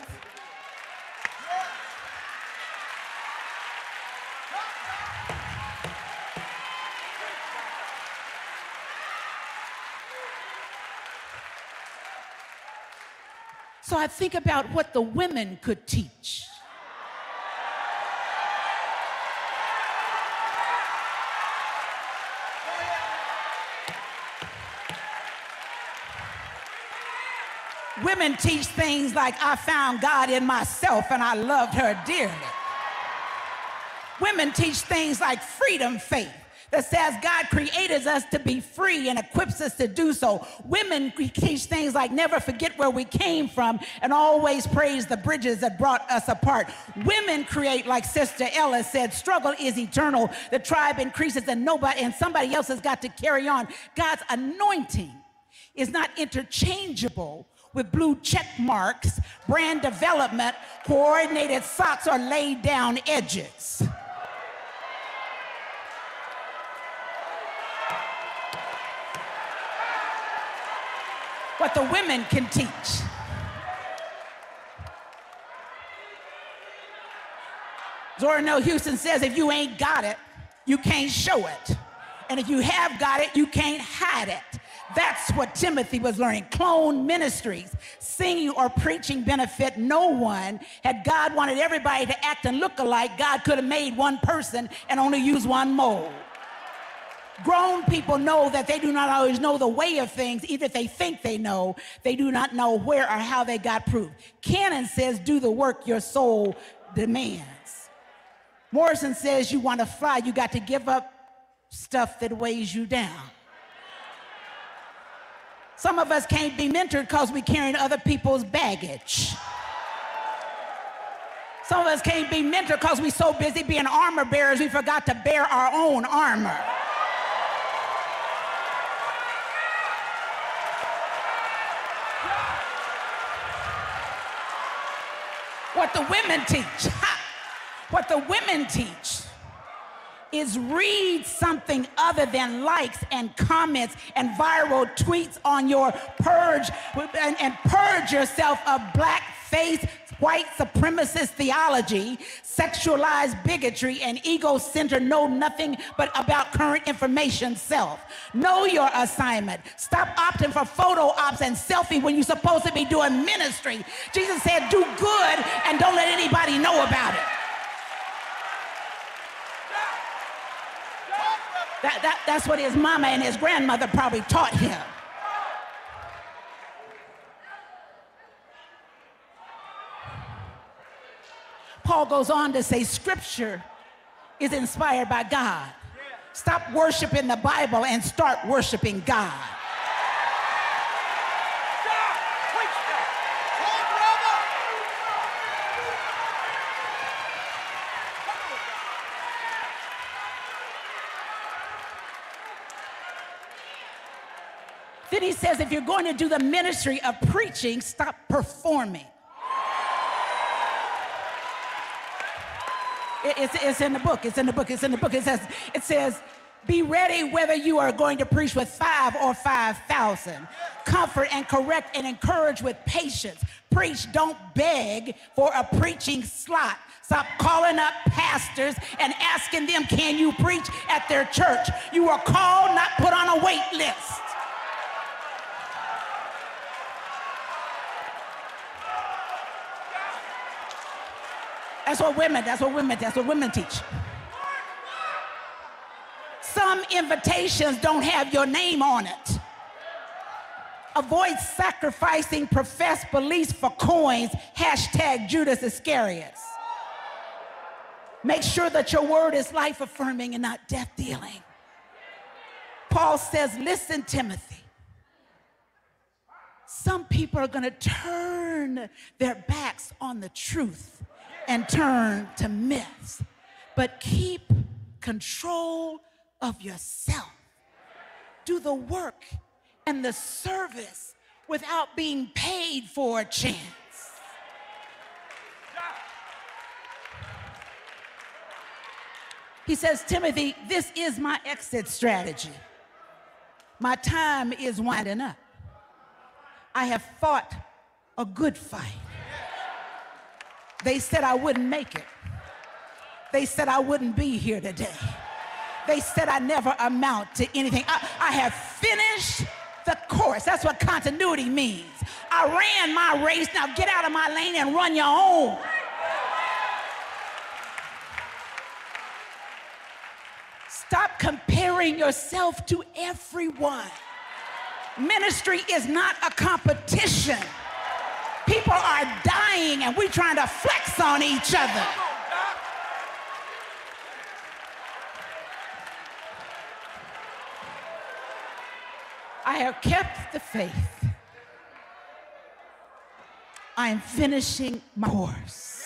So I think about what the women could teach. Women teach things like, I found God in myself and I loved her dearly. Women teach things like freedom faith that says God created us to be free and equips us to do so. Women teach things like never forget where we came from and always praise the bridges that brought us apart. Women create, like Sister Ella said, struggle is eternal. The tribe increases and nobody and somebody else has got to carry on. God's anointing is not interchangeable with blue check marks, brand development, coordinated socks, or laid down edges. What the women can teach. Zora Neale Houston says, if you ain't got it, you can't show it. And if you have got it, you can't hide it. That's what Timothy was learning. Clone ministries, singing or preaching benefit no one. Had God wanted everybody to act and look alike, God could have made one person and only used one mold. Grown people know that they do not always know the way of things. Either they think they know, they do not know where or how they got proof. Canon says, do the work your soul demands. Morrison says, you want to fly, you got to give up stuff that weighs you down. Some of us can't be mentored because we're carrying other people's baggage. Some of us can't be mentored because we're so busy being armor bearers we forgot to bear our own armor. what the women teach, what the women teach is read something other than likes and comments and viral tweets on your purge and, and purge yourself of black faith, white supremacist theology, sexualized bigotry, and ego-centered know nothing but about current information self. Know your assignment. Stop opting for photo ops and selfie when you're supposed to be doing ministry. Jesus said, do good and don't let anybody know about it. That, that, that's what his mama and his grandmother probably taught him. Paul goes on to say scripture is inspired by God. Stop worshiping the Bible and start worshiping God. Then he says, if you're going to do the ministry of preaching, stop performing. It, it's, it's in the book, it's in the book, it's in the book. It says, it says, be ready whether you are going to preach with five or five thousand. Comfort and correct and encourage with patience. Preach, don't beg for a preaching slot. Stop calling up pastors and asking them, can you preach at their church? You are called, not put on a wait list. That's what women, that's what women, that's what women teach. Some invitations don't have your name on it. Avoid sacrificing professed beliefs for coins, hashtag Judas Iscariot. Make sure that your word is life affirming and not death dealing. Paul says, listen, Timothy, some people are going to turn their backs on the truth and turn to myths, but keep control of yourself. Do the work and the service without being paid for a chance. He says, Timothy, this is my exit strategy. My time is winding up. I have fought a good fight. They said I wouldn't make it. They said I wouldn't be here today. They said I never amount to anything. I, I have finished the course. That's what continuity means. I ran my race. Now get out of my lane and run your own. Stop comparing yourself to everyone. Ministry is not a competition. People are dying and we're trying to flex on each other. I have kept the faith. I am finishing my course.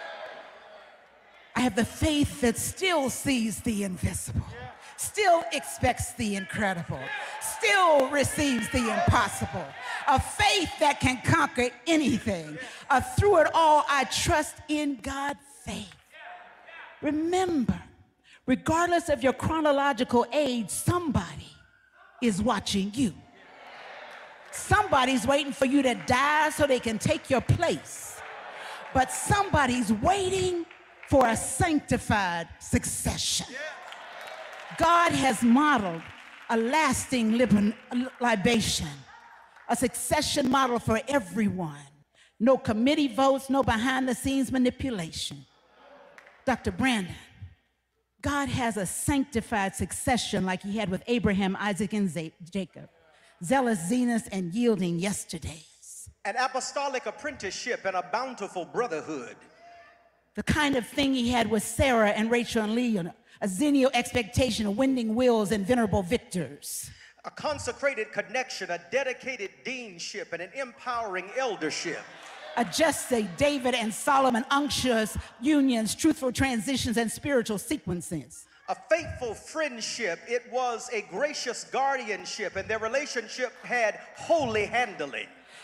I have the faith that still sees the invisible, still expects the incredible, still receives the impossible. A faith that can conquer anything. Uh, through it all, I trust in God's faith. Remember, regardless of your chronological age, somebody is watching you. Somebody's waiting for you to die so they can take your place. But somebody's waiting for a sanctified succession. God has modeled a lasting libation, a succession model for everyone. No committee votes, no behind-the-scenes manipulation. Doctor Brandon, God has a sanctified succession like he had with Abraham, Isaac, and Jacob. Zealous, zealous, and yielding yesterdays. An apostolic apprenticeship and a bountiful brotherhood. The kind of thing he had with Sarah and Rachel and Leah. A zennial expectation of winning wills and venerable victors. A consecrated connection, a dedicated deanship, and an empowering eldership. A just a David and Solomon unctuous unions, truthful transitions, and spiritual sequences. A faithful friendship, it was a gracious guardianship, and their relationship had holy handling.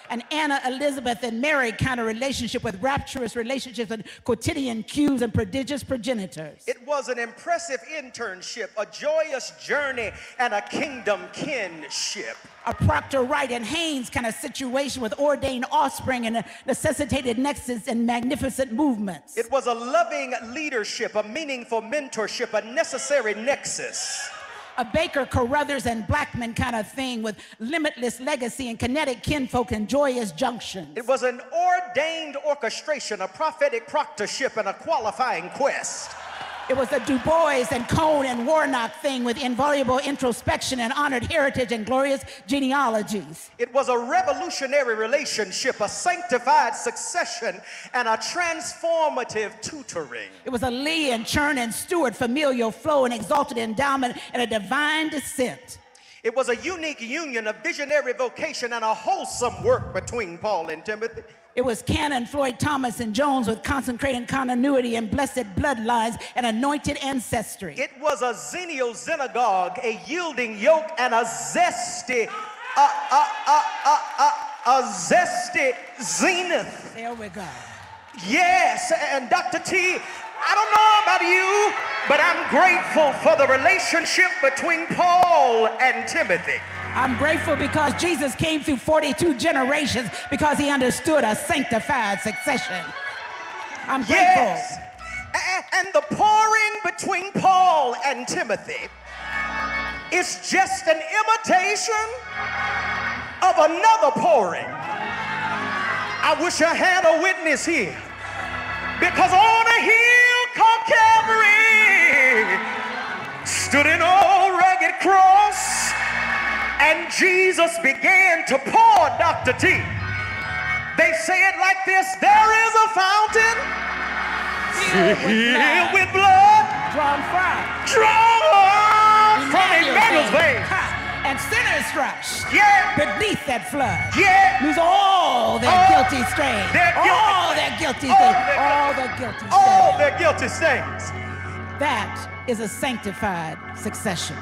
An Anna, Elizabeth, and Mary kind of relationship with rapturous relationships and quotidian cues and prodigious progenitors. It was an impressive internship, a joyous journey, and a kingdom kinship. A Proctor, Wright, and Haynes kind of situation with ordained offspring and a necessitated nexus and magnificent movements. It was a loving leadership, a meaningful mentorship, a necessary nexus. A Baker, Carruthers, and Blackman kind of thing with limitless legacy and kinetic kinfolk and joyous junctions. It was an ordained orchestration, a prophetic proctorship, and a qualifying quest. It was a Du Bois and Cone and Warnock thing with invaluable introspection and honored heritage and glorious genealogies. It was a revolutionary relationship, a sanctified succession, and a transformative tutoring. It was a Lee and Churn and Stewart familial flow and exalted endowment and a divine descent. It was a unique union of visionary vocation and a wholesome work between Paul and Timothy. It was Cannon, Floyd Thomas, and Jones with consecrated continuity and blessed bloodlines and anointed ancestry. It was a Xenial synagogue, a yielding yoke, and a zesty, a, a, a, a, a, a zesty zenith. There we go. Yes, and Doctor T, I don't know about you, but I'm grateful for the relationship between Paul and Timothy. I'm grateful because Jesus came through forty-two generations because he understood a sanctified succession. I'm grateful. Yes, and the pouring between Paul and Timothy is just an imitation of another pouring. I wish I had a witness here, because on a hill called Calvary stood an old rugged cross, and Jesus began to pour, Doctor T. They say it like this: there is a fountain filled with blood, drawn from, drawn from Emmanuel's veins, and sinners rushed yeah. beneath that flood. Yeah. Lose all their all guilty stains, their guilty, all their guilty all stains, their, all their guilty stains. All their guilty stains. That is a sanctified succession.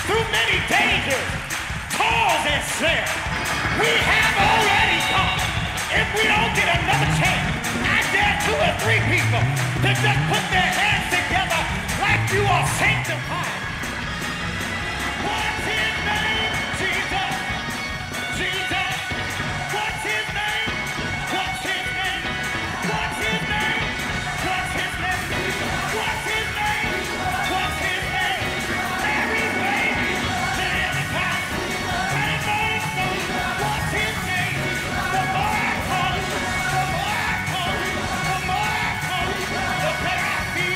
through many dangers, toils, and snares. We have already come. If we don't get another chance, I dare two or three people to just put their hands together like you are sanctified. What's his name? Jesus. Jesus. What's his name? What's his name? What's his name? What's his name? What's his name? What's his name? Mary's baby. Live the time. Running morning sun. What's his name? The more I call, the more I call, the more I call, the better I feel.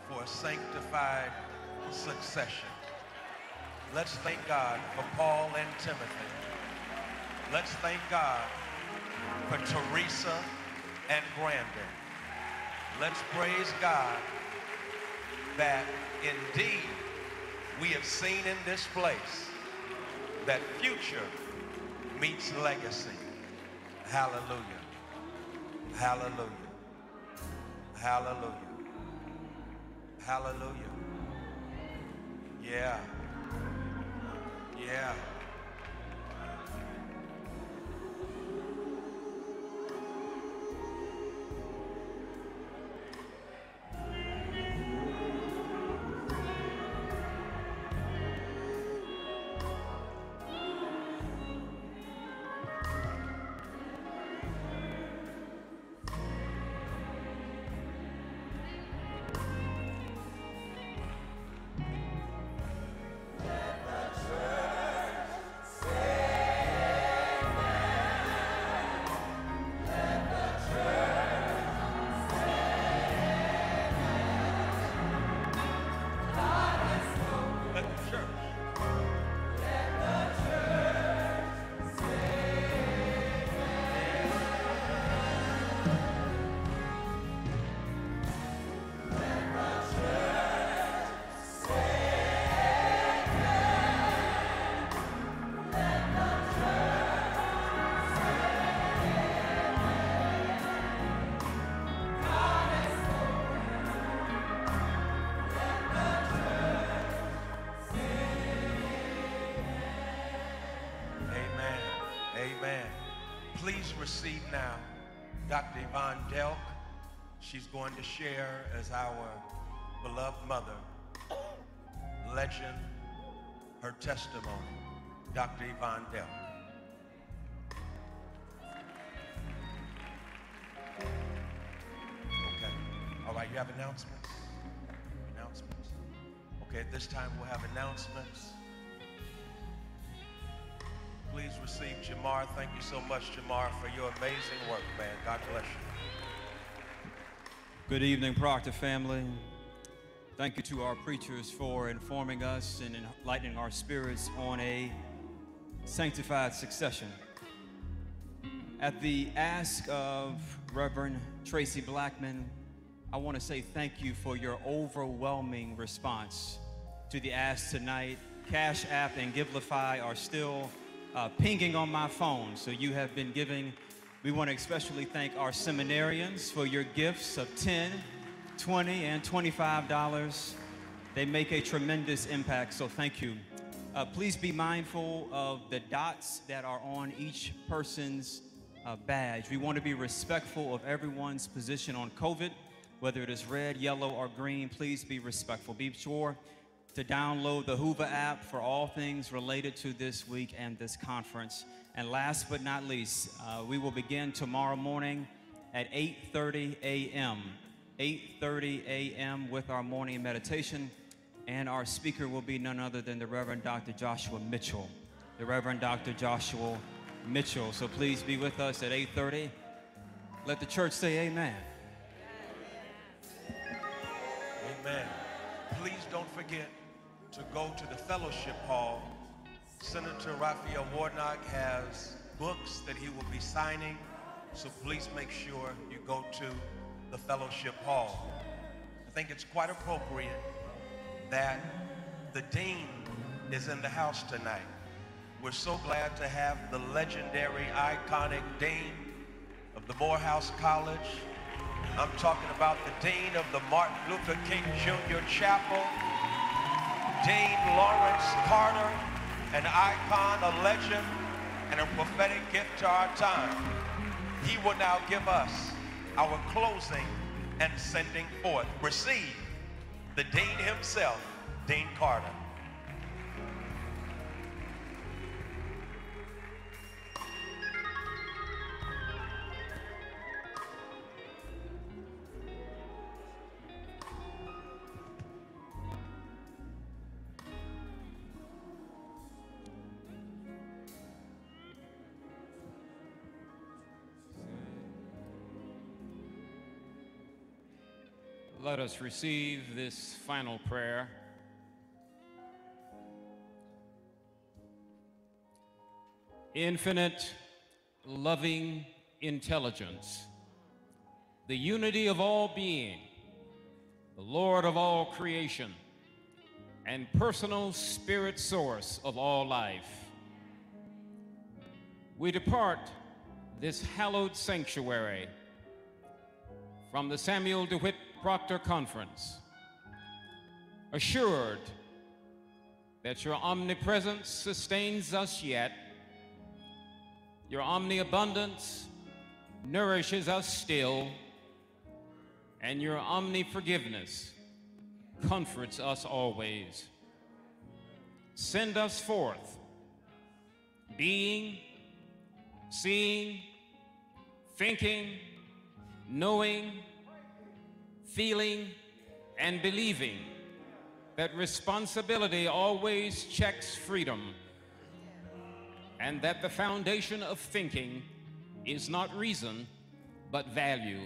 for a sanctified succession. Let's thank God for Paul and Timothy. Let's thank God for Teresa and Brandon. Let's praise God that indeed we have seen in this place that future meets legacy. Hallelujah. Hallelujah. Hallelujah. Hallelujah. Yeah. Yeah. Amen. Please receive now Doctor Yvonne Delk. She's going to share as our beloved mother, legend, her testimony. Doctor Yvonne Delk. Okay. All right, you have announcements? Announcements. Okay, at this time we'll have announcements. Please receive Jamar. Thank you so much, Jamar, for your amazing work, man. God bless you. Good evening, Proctor family. Thank you to our preachers for informing us and enlightening our spirits on a sanctified succession. At the ask of Reverend Tracy Blackman, I want to say thank you for your overwhelming response to the ask tonight. Cash App and Givelify are still Uh, pinging on my phone, so you have been giving. We want to especially thank our seminarians for your gifts of ten, twenty, and twenty-five dollars. They make a tremendous impact, so thank you. Uh, please be mindful of the dots that are on each person's uh, badge. We want to be respectful of everyone's position on COVID, whether it is red, yellow, or green. Please be respectful. Be sure to download the Hoover app for all things related to this week and this conference. And last but not least, uh, we will begin tomorrow morning at eight thirty a m eight thirty a m with our morning meditation. And our speaker will be none other than the Reverend Doctor Joshua Mitchell. The Reverend Doctor Joshua Mitchell. So please be with us at eight thirty. Let the church say amen. Amen. Please don't forget to go to the fellowship hall. Senator Raphael Warnock has books that he will be signing, so please make sure you go to the fellowship hall. I think it's quite appropriate that the dean is in the house tonight. We're so glad to have the legendary, iconic dean of the Morehouse College. I'm talking about the dean of the Martin Luther King Junior Chapel, Dean Lawrence Carter, an icon, a legend, and a prophetic gift to our time. He will now give us our closing and sending forth. Receive the dean himself, Dean Carter. Let us receive this final prayer. Infinite, loving intelligence, the unity of all being, the Lord of all creation, and personal spirit source of all life. We depart this hallowed sanctuary from the Samuel DeWitt Proctor Conference, assured that your omnipresence sustains us yet, your omniabundance nourishes us still, and your omniforgiveness comforts us always. Send us forth, being, seeing, thinking, knowing, feeling, and believing that responsibility always checks freedom, and that the foundation of thinking is not reason, but value.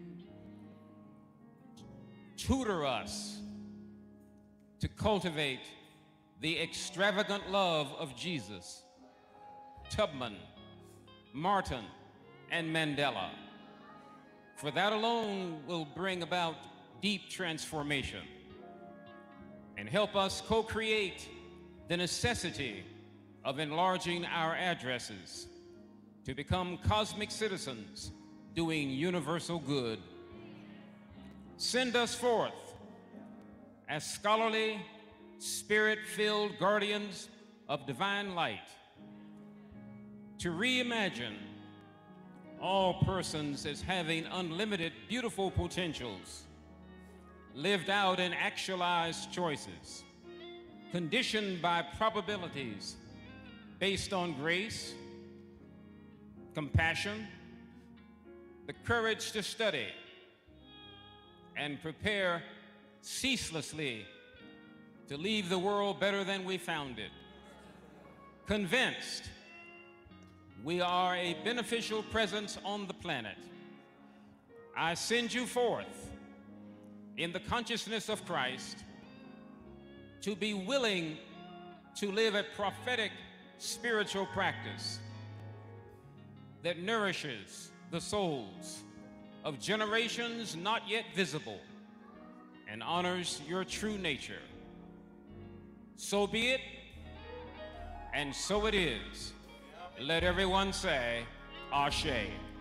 Tutor us to cultivate the extravagant love of Jesus, Tubman, Martin, and Mandela, for that alone will bring about deep transformation and help us co-create the necessity of enlarging our addresses to become cosmic citizens doing universal good. Send us forth as scholarly, spirit-filled guardians of divine light to reimagine all persons as having unlimited beautiful potentials lived out in actualized choices, conditioned by probabilities based on grace, compassion, the courage to study, and prepare ceaselessly to leave the world better than we found it. Convinced we are a beneficial presence on the planet, I send you forth in the consciousness of Christ to be willing to live a prophetic spiritual practice that nourishes the souls of generations not yet visible and honors your true nature. So be it, and so it is. Let everyone say, Ashe.